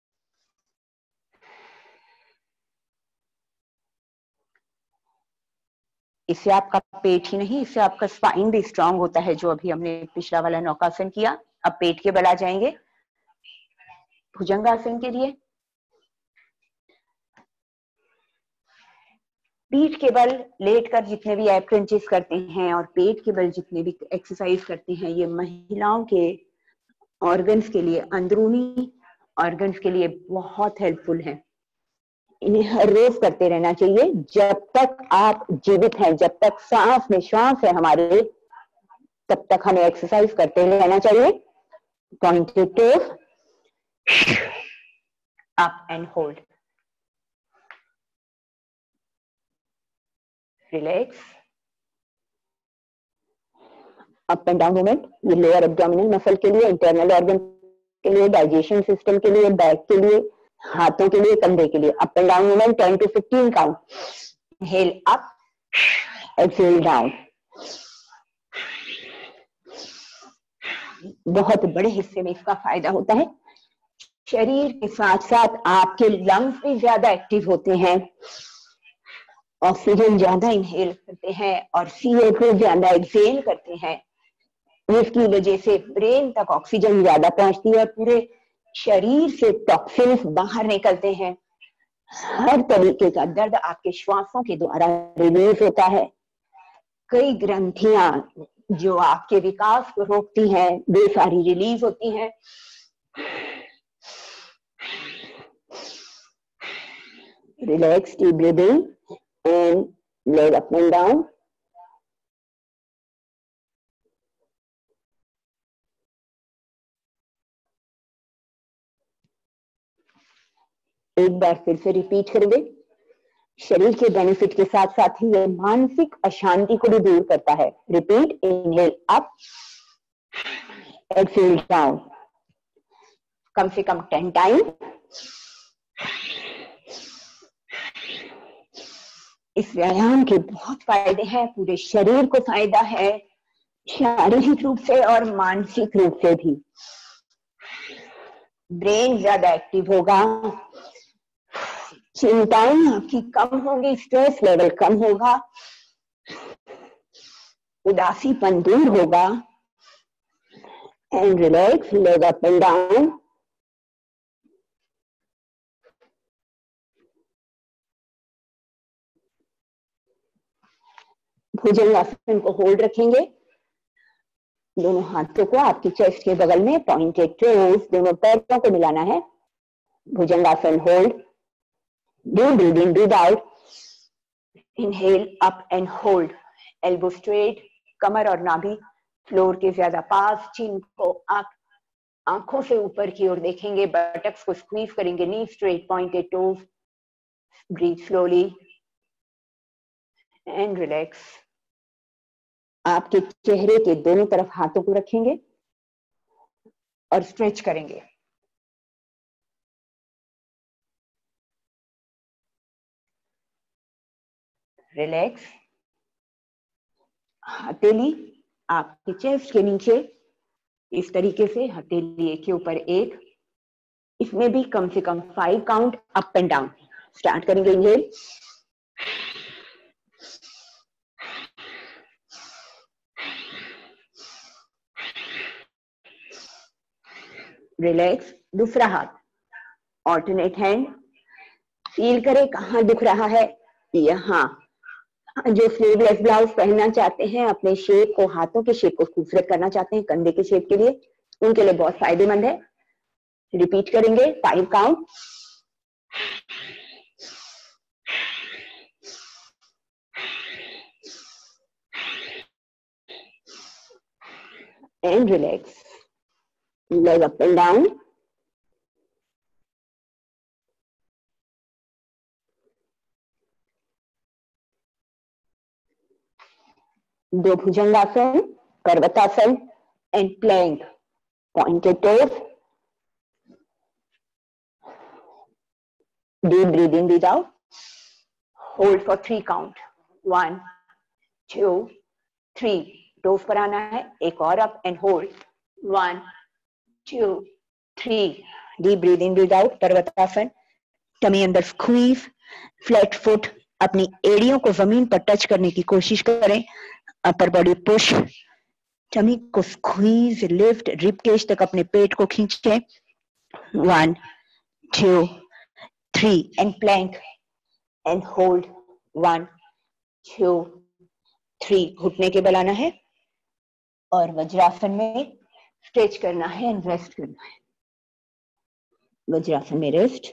इससे आपका पेट ही नहीं, इससे आपका स्पाइन भी स्ट्रांग होता है, जो अभी हमने पिछला वाला नौकासन किया। अब पेट के बल आ जाएंगे भुजंगासन के लिए। पीठ के बल लेटकर जितने भी एब क्रंचेस करते हैं और पेट के बल जितने भी एक्सरसाइज करते हैं, ये महिलाओं के ऑर्गन्स के लिए, अंदरूनी ऑर्गन्स के लिए बहुत हेल्पफुल है। इन्हें हर रोज करते रहना चाहिए जब तक आप जीवित हैं, जब तक सांस में श्वास है हमारे, तब तक हमें एक्सरसाइज करते रहना चाहिए। Pointed toes, up and hold, relax, up and down movement. ये लोअर एब्डोमिनल मसल के लिए, इंटरनल ऑर्गन के लिए, डाइजेशन सिस्टम के लिए, बैक के लिए, हाथों के लिए, कंधे के लिए। Up and down movement, ten to fifteen count. Inhale up, exhale down. बहुत बड़े हिस्से में इसका फायदा होता है। शरीर के साथ साथ आपके लंग्स भी ज्यादा एक्टिव होते हैं, ऑक्सीजन ज्यादा इनहेल करते हैं और सी ओ टू ज्यादा एक्सहेल करते हैं, जिसकी वजह से ब्रेन तक ऑक्सीजन ज्यादा पहुंचती है और पूरे शरीर से टॉक्सिन्स बाहर निकलते हैं। हर तरीके का दर्द आपके श्वासों के द्वारा रिलीज होता है। कई ग्रंथियां जो आपके विकास को रोकती हैं वे सारी रिलीज होती हैं। Relax, deep breathing and leg up and down. एक बार फिर से रिपीट करेंगे। शरीर के बेनिफिट के साथ साथ ही ये मानसिक अशांति को भी दूर करता है। Repeat, inhale up, exhale down, कम से कम टेन टाइम। इस व्यायाम के बहुत फायदे हैं, पूरे शरीर को फायदा है, शारीरिक रूप से और मानसिक रूप से भी। ब्रेन ज्यादा एक्टिव होगा, चिंताएं आपकी कम होंगी, स्ट्रेस लेवल कम होगा, उदासीपन दूर होगा। And relax, leg up and down. भुजंगासन को होल्ड रखेंगे, दोनों हाथों को आपकी चेस्ट के बगल में, पॉइंटेड टोज, दोनों पैरों को मिलाना है। भुजंगासन hold, deep breathe in, breathe out, inhale up and hold, elbow straight, कमर और नाभि फ्लोर के ज्यादा पास, चिन को आप आंखों से ऊपर की ओर देखेंगे, बटक्स को स्क्वीज करेंगे, knee straight, pointed toes, breathe slowly and relax. आपके चेहरे के दोनों तरफ हाथों को रखेंगे और स्ट्रेच करेंगे। रिलैक्स। हथेली आपके चेस्ट के नीचे इस तरीके से, हथेली एक के ऊपर एक, इसमें भी कम से कम five count up and down. Start करेंगे, इनहेल, रिलैक्स। दूसरा हाथ, ऑल्टरनेट हैंड, फील करें कहाँ दुख रहा है। यहाँ जो स्लीवलेस ब्लाउज पहनना चाहते हैं, अपने शेप को, हाथों के शेप को खूबसूरत करना चाहते हैं, कंधे के शेप के लिए, उनके लिए बहुत फायदेमंद है। रिपीट करेंगे, five count. And relax, leg up and down. दो भुजंगासन, पर्वतासन and plank, pointed toes, deep breathe in, breathe out, hold for three count, one, two, three, toes पर आना है, एक और up and hold, one, two, three, deep breathe in, breathe out, पर्वतासन, tummy अंदर स्क्वीज, फ्लैट फुट, अपनी एड़ियों को जमीन पर टच करने की कोशिश करें, अपर बॉडी पुश, टमी को स्क्वीज, लिफ्ट, रिब केज तक अपने पेट को खींचे, one, two, three, and plank and hold, one, two, three, घुटने के बल आना है और वज्रासन में स्ट्रेच करना है एंड रेस्ट करना है। वज्रासन में रेस्ट।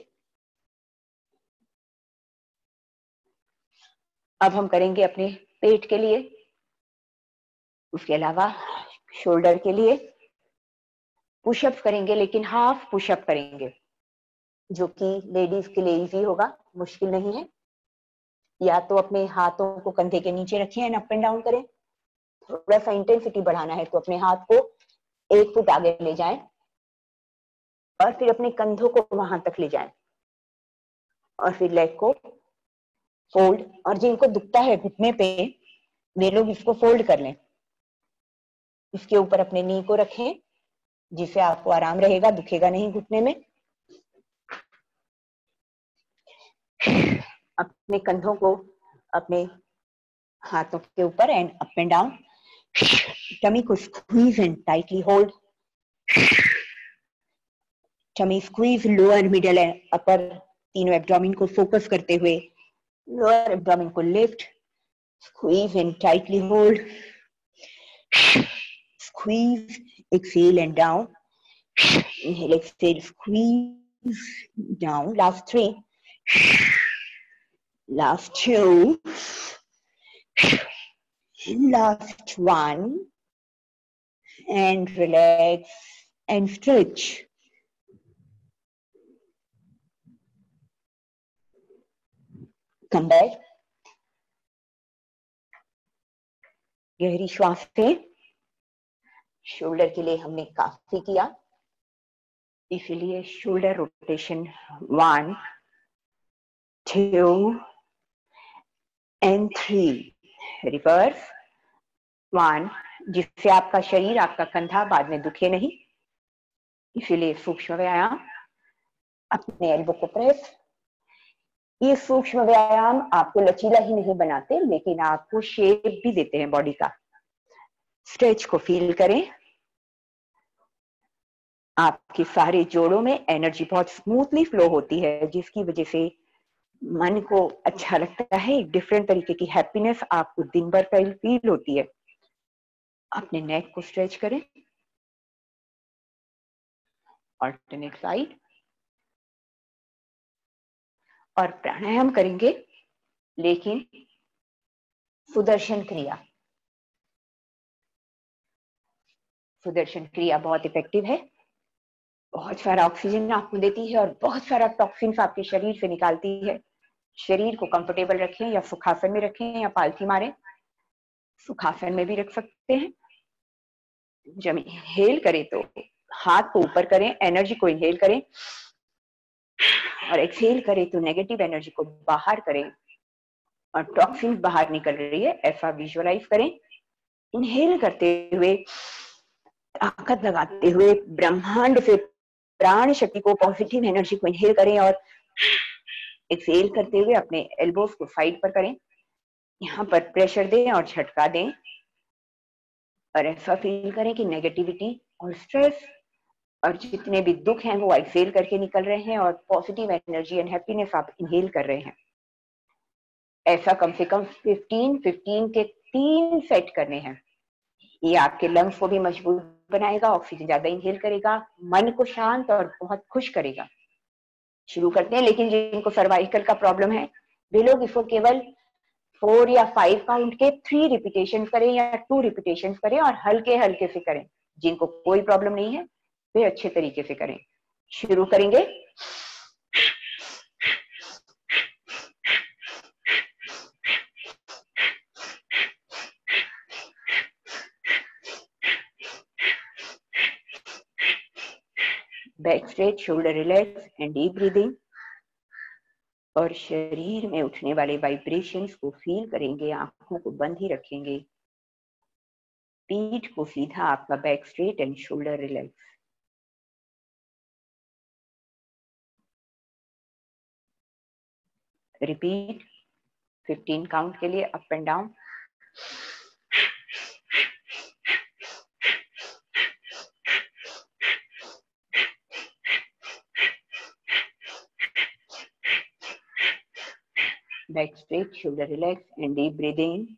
अब हम करेंगे अपने पेट के लिए, उसके अलावा शोल्डर के लिए पुशअप करेंगे, लेकिन हाफ पुशअप करेंगे, जो कि लेडीज के लिए इजी होगा, मुश्किल नहीं है। या तो अपने हाथों को कंधे के नीचे रखें एंड अप एंड डाउन करें, थोड़ा सा इंटेंसिटी बढ़ाना है तो अपने हाथ को एक फुट आगे ले जाएं और फिर अपने कंधों को वहां तक ले जाएं और फिर लेग को फोल्ड, और जिनको दुखता है घुटने पे वे लोग इसको फोल्ड कर लें, इसके ऊपर अपने नी को रखें जिससे आपको आराम रहेगा, दुखेगा नहीं घुटने में। अपने कंधों को अपने हाथों के ऊपर and up and down, tummy को squeeze and tightly hold, tummy squeeze, lower middle and upper तीनों एब्डोमेन को फोकस करते हुए लोअर एब्डोमेन को lift, squeeze and tightly hold, squeeze, exhale and down, inhale, exhale, squeeze down, last three, last two, last one, and relax and stretch. Come back. गहरी श्वास से। Shoulder के लिए हमने काफी किया, इसलिए shoulder rotation one, two, and three reverse one, जिससे आपका शरीर, आपका कंधा बाद में दुखे नहीं। इसीलिए सूक्ष्म व्यायाम, अपने एल्बो को प्रेस। ये सूक्ष्म व्यायाम आपको लचीला ही नहीं बनाते, लेकिन आपको शेप भी देते हैं बॉडी का। स्ट्रेच को फील करें। आपके सारे जोड़ों में एनर्जी बहुत स्मूथली फ्लो होती है, जिसकी वजह से मन को अच्छा लगता है। एक डिफरेंट तरीके की हैप्पीनेस आपको दिन भर फील होती है। अपने नेक को स्ट्रेच करें। Alternate side. और प्राणायाम करेंगे, लेकिन सुदर्शन क्रिया। सुदर्शन क्रिया बहुत इफेक्टिव है, बहुत सारा ऑक्सीजन आपको देती है और बहुत सारा टॉक्सिन्स आपके शरीर से निकालती है। शरीर को कंफर्टेबल रखें, या सुखासन में रखें या पालथी मारें। सुखासन में भी रख सकते हैं। जब इनहेल करें तो हाथ को ऊपर करें, एनर्जी को इनहेल करें, और एक्सहेल करें तो नेगेटिव एनर्जी को बाहर करें और टॉक्सिन बाहर निकल रही है ऐसा विजुअलाइज करें। इनहेल करते हुए, ताकत लगाते हुए ब्रह्मांड से प्राण शक्ति को, पॉजिटिव एनर्जी को इनहेल करें, और एक्सहेल करते हुए अपने एल्बोस को साइड पर करें। यहाँ पर प्रेशर दें और झटका दें, और ऐसा फील करें कि नेगेटिविटी और स्ट्रेस और जितने भी दुख हैं वो एक्सहेल करके निकल रहे हैं, और पॉजिटिव एनर्जी एंड हैप्पीनेस आप इनहेल कर रहे हैं। ऐसा कम से कम फिफ्टीन फिफ्टीन के तीन सेट करने हैं। ये आपके लंग्स को भी मजबूत बनाएगा, ऑक्सीजन ज्यादा इनहेल करेगा, मन को शांत और बहुत खुश करेगा। शुरू करते हैं। लेकिन जिनको सर्वाइकल का प्रॉब्लम है, वे लोग इसको केवल फोर या फाइव काउंट के थ्री रिपीटेशन करें या टू रिपीटेशन करें, और हल्के हल्के से करें। जिनको कोई प्रॉब्लम नहीं है वे अच्छे तरीके से करें। शुरू करेंगे। Back stretch, shoulder relax and deep breathing. और शरीर में उठने वाले वाइब्रेशंस को फील करेंगे। आंखों को बंद ही रखेंगे। पीठ को सीधा, आपका back straight and shoulder relax. Repeat fifteen count के लिए, up and down. Back straight, shoulder relax and deep breathing in.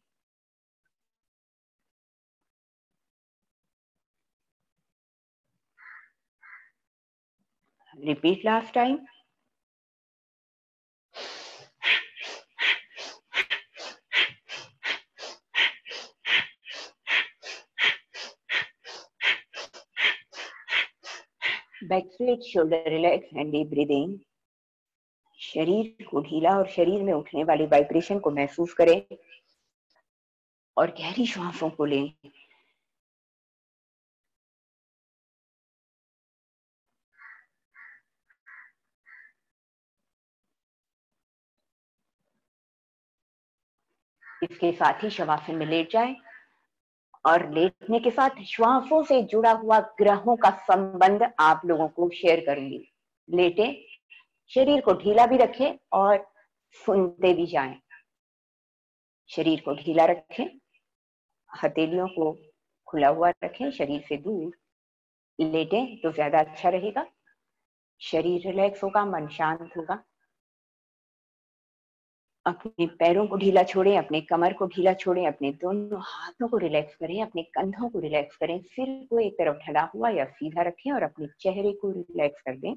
Repeat last time. Back straight, shoulder relax and deep breathing. शरीर को ढीला और शरीर में उठने वाली वाइब्रेशन को महसूस करें, और गहरी श्वासों को लें। इसके साथ ही शवासन में लेट जाएं, और लेटने के साथ श्वासों से जुड़ा हुआ ग्रहों का संबंध आप लोगों को शेयर करूंगी। लेटें, शरीर को ढीला भी रखें और सुनते भी जाएं। शरीर को ढीला रखें, हथेलियों को खुला हुआ रखें, शरीर से दूर। लेटें तो ज्यादा अच्छा रहेगा। शरीर रिलैक्स होगा, मन शांत होगा। अपने पैरों को ढीला छोड़ें, अपने कमर को ढीला छोड़ें, अपने दोनों हाथों को रिलैक्स करें, अपने कंधों को रिलैक्स करें। सिर को एक तरफ ढला हुआ या सीधा रखें, और अपने चेहरे को रिलैक्स कर दें।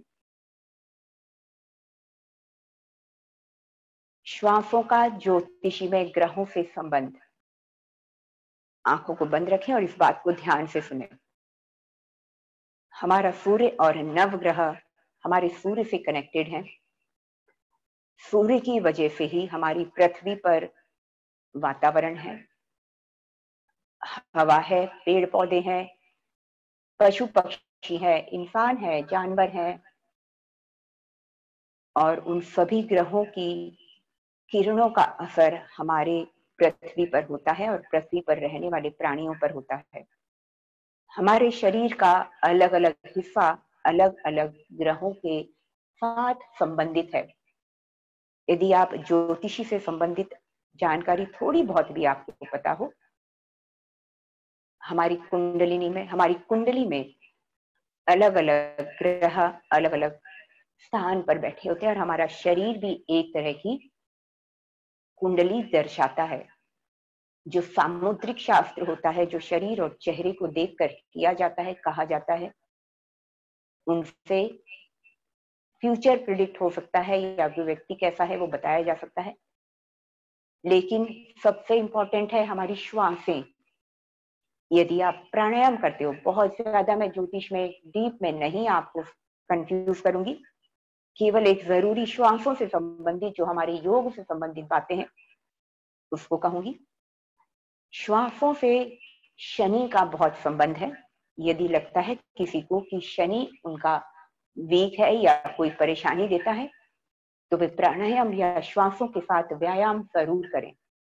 श्वासों का ज्योतिषीमय ग्रहों से संबंध। आंखों को बंद रखें और इस बात को ध्यान से सुनें। हमारा सूर्य और नवग्रह हमारे सूर्य से कनेक्टेड हैं। सूर्य की वजह से ही हमारी पृथ्वी पर वातावरण है, हवा है, पेड़ पौधे हैं, पशु पक्षी है, इंसान है, जानवर है, और उन सभी ग्रहों की किरणों का असर हमारे पृथ्वी पर होता है और पृथ्वी पर रहने वाले प्राणियों पर होता है। हमारे शरीर का अलग अलग हिस्सा अलग अलग ग्रहों के साथ संबंधित है। यदि आप ज्योतिषी से संबंधित जानकारी थोड़ी बहुत भी आपको पता हो, हमारी कुंडलिनी में हमारी कुंडली में अलग अलग ग्रह अलग अलग स्थान पर बैठे होते हैं और हमारा शरीर भी एक तरह की कुंडली दर्शाता है। जो सामुद्रिक शास्त्र होता है, जो शरीर और चेहरे को देखकर किया जाता है, कहा जाता है, उनसे फ्यूचर प्रिडिक्ट हो सकता है या जो व्यक्ति कैसा है वो बताया जा सकता है। लेकिन सबसे इंपॉर्टेंट है हमारी श्वासें। यदि आप प्राणायाम करते हो, बहुत ज्यादा मैं ज्योतिष में डीप में नहीं आपको कंफ्यूज करूंगी, केवल एक जरूरी श्वासों से संबंधित जो हमारे योग से संबंधित बातें हैं उसको कहूंगी। श्वासों से शनि का बहुत संबंध है। यदि लगता है किसी को कि शनि उनका वीक है या कोई परेशानी देता है, तो वे प्राणायाम या श्वासों के साथ व्यायाम जरूर करें।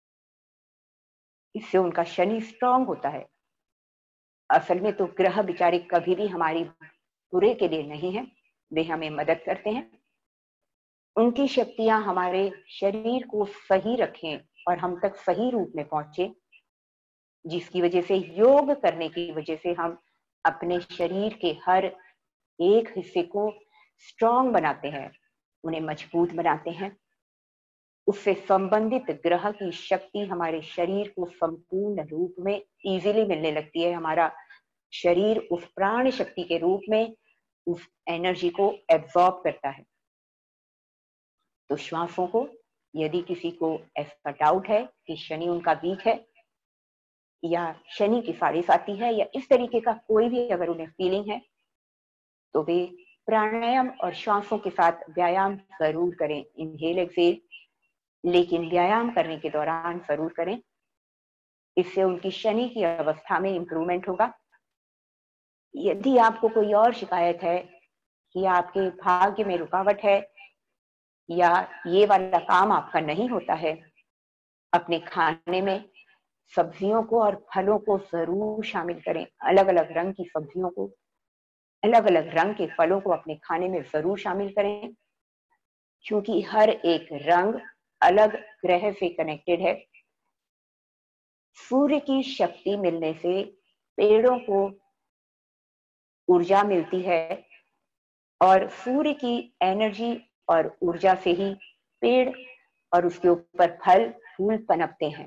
इससे उनका शनि स्ट्रांग होता है। असल में तो ग्रह बेचारे कभी भी हमारी बुरे के लिए नहीं है, वे हमें मदद करते हैं। उनकी शक्तियां हमारे शरीर को सही रखें और हम तक सही रूप में पहुंचे, जिसकी वजह से योग करने की वजह से हम अपने शरीर के हर एक हिस्से को स्ट्रांग बनाते हैं, उन्हें मजबूत बनाते हैं। उससे संबंधित ग्रह की शक्ति हमारे शरीर को संपूर्ण रूप में इजीली मिलने लगती है। हमारा शरीर उस प्राण शक्ति के रूप में उस एनर्जी को एब्जॉर्ब करता है। तो श्वासों को, यदि किसी को ऐसा डाउट है कि शनि उनका वीक है या शनि की साढ़े साती है या इस तरीके का कोई भी अगर उन्हें फीलिंग है, तो वे प्राणायाम और श्वासों के साथ व्यायाम जरूर करें। इनहेल एक्सेल, लेकिन व्यायाम करने के दौरान जरूर करें। इससे उनकी शनि की अवस्था में इंप्रूवमेंट होगा। यदि आपको कोई और शिकायत है कि आपके भाग्य में रुकावट है या ये वाला काम आपका नहीं होता है, अपने खाने में सब्जियों को और फलों को जरूर शामिल करें। अलग अलग रंग की सब्जियों को, अलग अलग रंग के फलों को अपने खाने में जरूर शामिल करें, क्योंकि हर एक रंग अलग ग्रह से कनेक्टेड है। सूर्य की शक्ति मिलने से पेड़ों को ऊर्जा मिलती है और सूर्य की एनर्जी और ऊर्जा से ही पेड़ और उसके ऊपर फल फूल पनपते हैं।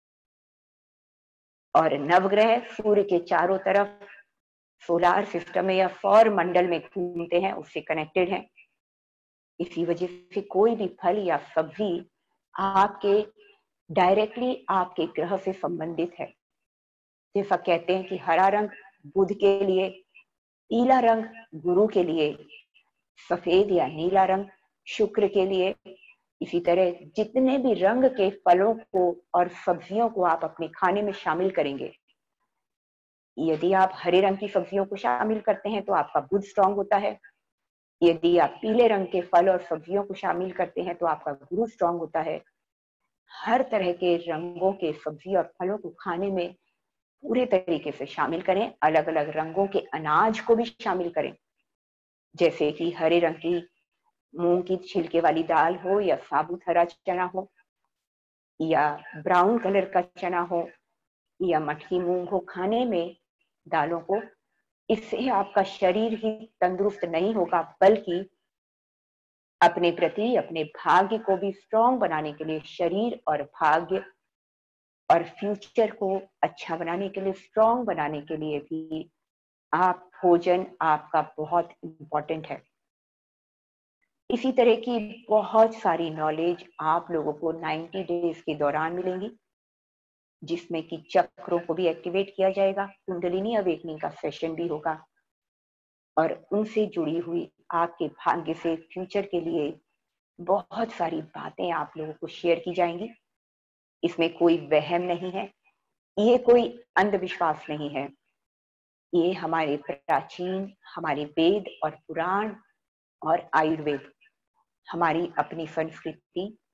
और नवग्रह सूर्य के चारों तरफ सोलार सिस्टम में या सौर मंडल में घूमते हैं, उससे कनेक्टेड हैं। इसी वजह से कोई भी फल या सब्जी आपके डायरेक्टली आपके ग्रह से संबंधित है। जैसा कहते हैं कि हरा रंग बुध के लिए, पीला रंग गुरु के लिए, सफेद या नीला रंग शुक्र के लिए, इसी तरह जितने भी रंग के फलों को और सब्जियों को आप अपने खाने में शामिल करेंगे, यदि आप हरे रंग की सब्जियों को शामिल करते हैं तो आपका बुध स्ट्रांग होता है। यदि आप पीले रंग के फल और सब्जियों को शामिल करते हैं तो आपका गुरु स्ट्रांग होता है। हर तरह के रंगों के सब्जी और फलों को खाने में पूरे तरीके से शामिल करें। अलग अलग रंगों के अनाज को भी शामिल करें, जैसे कि हरे रंग की मूंग की छिलके वाली दाल हो या साबुत हरा चना हो या ब्राउन कलर का चना हो या मटकी मूंग हो। खाने में दालों को, इससे आपका शरीर ही तंदुरुस्त नहीं होगा, बल्कि अपने प्रति अपने भाग्य को भी स्ट्रांग बनाने के लिए, शरीर और भाग्य और फ्यूचर को अच्छा बनाने के लिए, स्ट्रांग बनाने के लिए भी आप भोजन आपका बहुत इंपॉर्टेंट है। इसी तरह की बहुत सारी नॉलेज आप लोगों को नब्बे डेज के दौरान मिलेंगी, जिसमें कि चक्रों को भी एक्टिवेट किया जाएगा, कुंडलिनी अवेकनिंग का सेशन भी होगा और उनसे जुड़ी हुई आपके भाग्य से फ्यूचर के लिए बहुत सारी बातें आप लोगों को शेयर की जाएंगी। इसमें कोई वहम नहीं है, ये कोई अंधविश्वास नहीं है। ये हमारे प्राचीन, हमारे वेद और पुराण और आयुर्वेद, हमारी अपनी संस्कृति,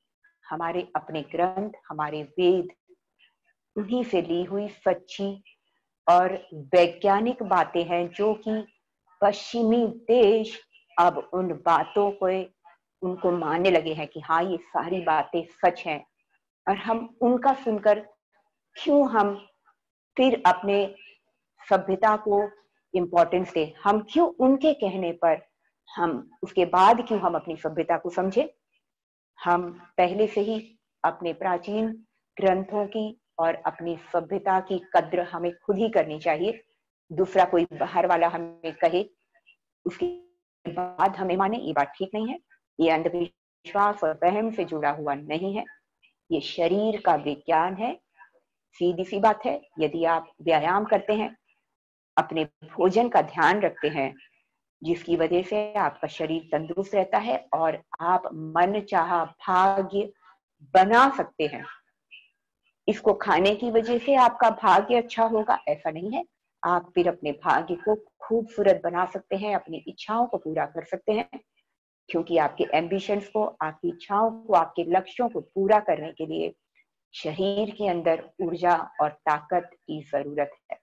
हमारे अपने ग्रंथ, हमारे वेद, उन्हीं से ली हुई सच्ची और वैज्ञानिक बातें हैं, जो कि पश्चिमी देश अब उन बातों को उनको मानने लगे हैं कि हाँ ये सारी बातें सच हैं। और हम उनका सुनकर क्यों हम फिर अपने सभ्यता को इम्पोर्टेंस दें? हम क्यों उनके कहने पर हम उसके बाद क्यों हम अपनी सभ्यता को समझें? हम पहले से ही अपने प्राचीन ग्रंथों की और अपनी सभ्यता की कद्र हमें खुद ही करनी चाहिए। दूसरा कोई बाहर वाला हमें कहे उसके बाद हमें माने, ये बात ठीक नहीं है। ये अंधविश्वास और वहम से जुड़ा हुआ नहीं है, ये शरीर का विज्ञान है। सीधी सी बात है, यदि आप व्यायाम करते हैं, अपने भोजन का ध्यान रखते हैं, जिसकी वजह से आपका शरीर तंदुरुस्त रहता है और आप मन चाहा भाग्य बना सकते हैं। इसको खाने की वजह से आपका भाग्य अच्छा होगा, ऐसा नहीं है। आप फिर अपने भाग्य को खूबसूरत बना सकते हैं, अपनी इच्छाओं को पूरा कर सकते हैं, क्योंकि आपके एम्बिशंस को, आपकी इच्छाओं को, आपके लक्ष्यों को पूरा करने के लिए शरीर के अंदर ऊर्जा और ताकत की जरूरत है।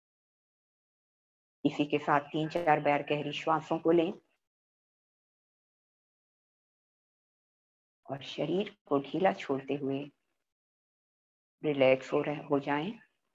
इसी के साथ तीन चार बार गहरी श्वासों को लें और शरीर को ढीला छोड़ते हुए रिलैक्स हो रहे हो जाएं।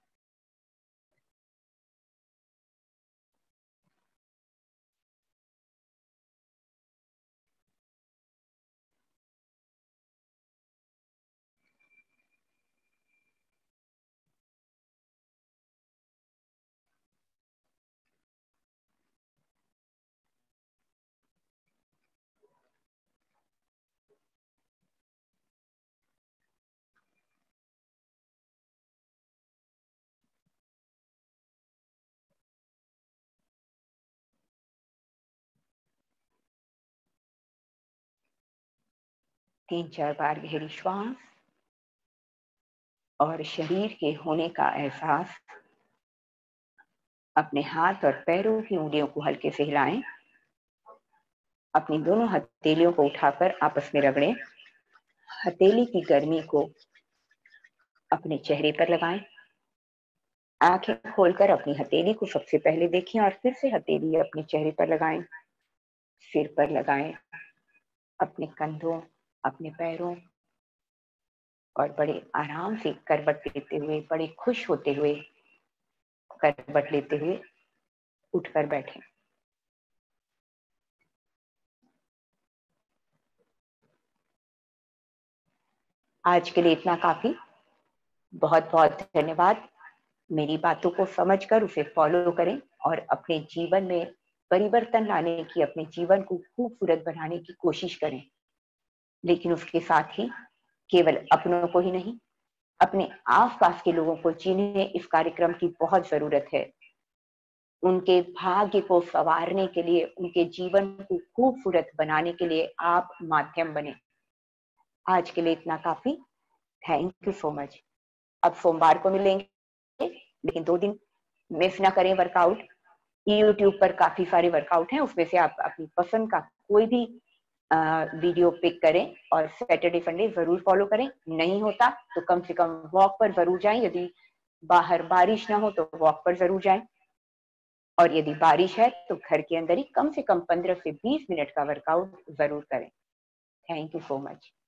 तीन चार बार गहरी श्वास और शरीर के होने का एहसास। अपने हाथ और पैरों की उंगलियों को हल्के से हिलाएं। अपनी दोनों हथेलियों को उठाकर आपस में रगड़ें। हथेली की गर्मी को अपने चेहरे पर लगाएं। आंखें खोलकर अपनी हथेली को सबसे पहले देखें और फिर से हथेली अपने चेहरे पर लगाएं, सिर पर लगाएं, अपने कंधों, अपने पैरों, और बड़े आराम से करवट लेते हुए, बड़े खुश होते हुए करवट लेते हुए उठकर बैठें। आज के लिए इतना काफी। बहुत बहुत धन्यवाद। मेरी बातों को समझकर उसे फॉलो करें और अपने जीवन में परिवर्तन लाने की, अपने जीवन को खूबसूरत बनाने की कोशिश करें। लेकिन उसके साथ ही केवल अपनों को ही नहीं, अपने आसपास के लोगों को जिन्हें इस कार्यक्रम की बहुत जरूरत है, उनके भाग्य को संवारने के लिए, उनके जीवन को खूबसूरत बनाने के लिए आप माध्यम बने। आज के लिए इतना काफी। Thank you so much. अब सोमवार को मिलेंगे, लेकिन दो दिन मिस ना करें वर्कआउट। यूट्यूब पर काफी सारे वर्कआउट हैं, उसमें से आप अपनी पसंद का कोई भी आ, वीडियो पिक करें और सैटरडे संडे जरूर फॉलो करें। नहीं होता तो कम से कम वॉक पर जरूर जाएं। यदि बाहर बारिश ना हो तो वॉक पर जरूर जाएं, और यदि बारिश है तो घर के अंदर ही कम से कम पंद्रह से बीस मिनट का वर्कआउट जरूर करें। Thank you so much.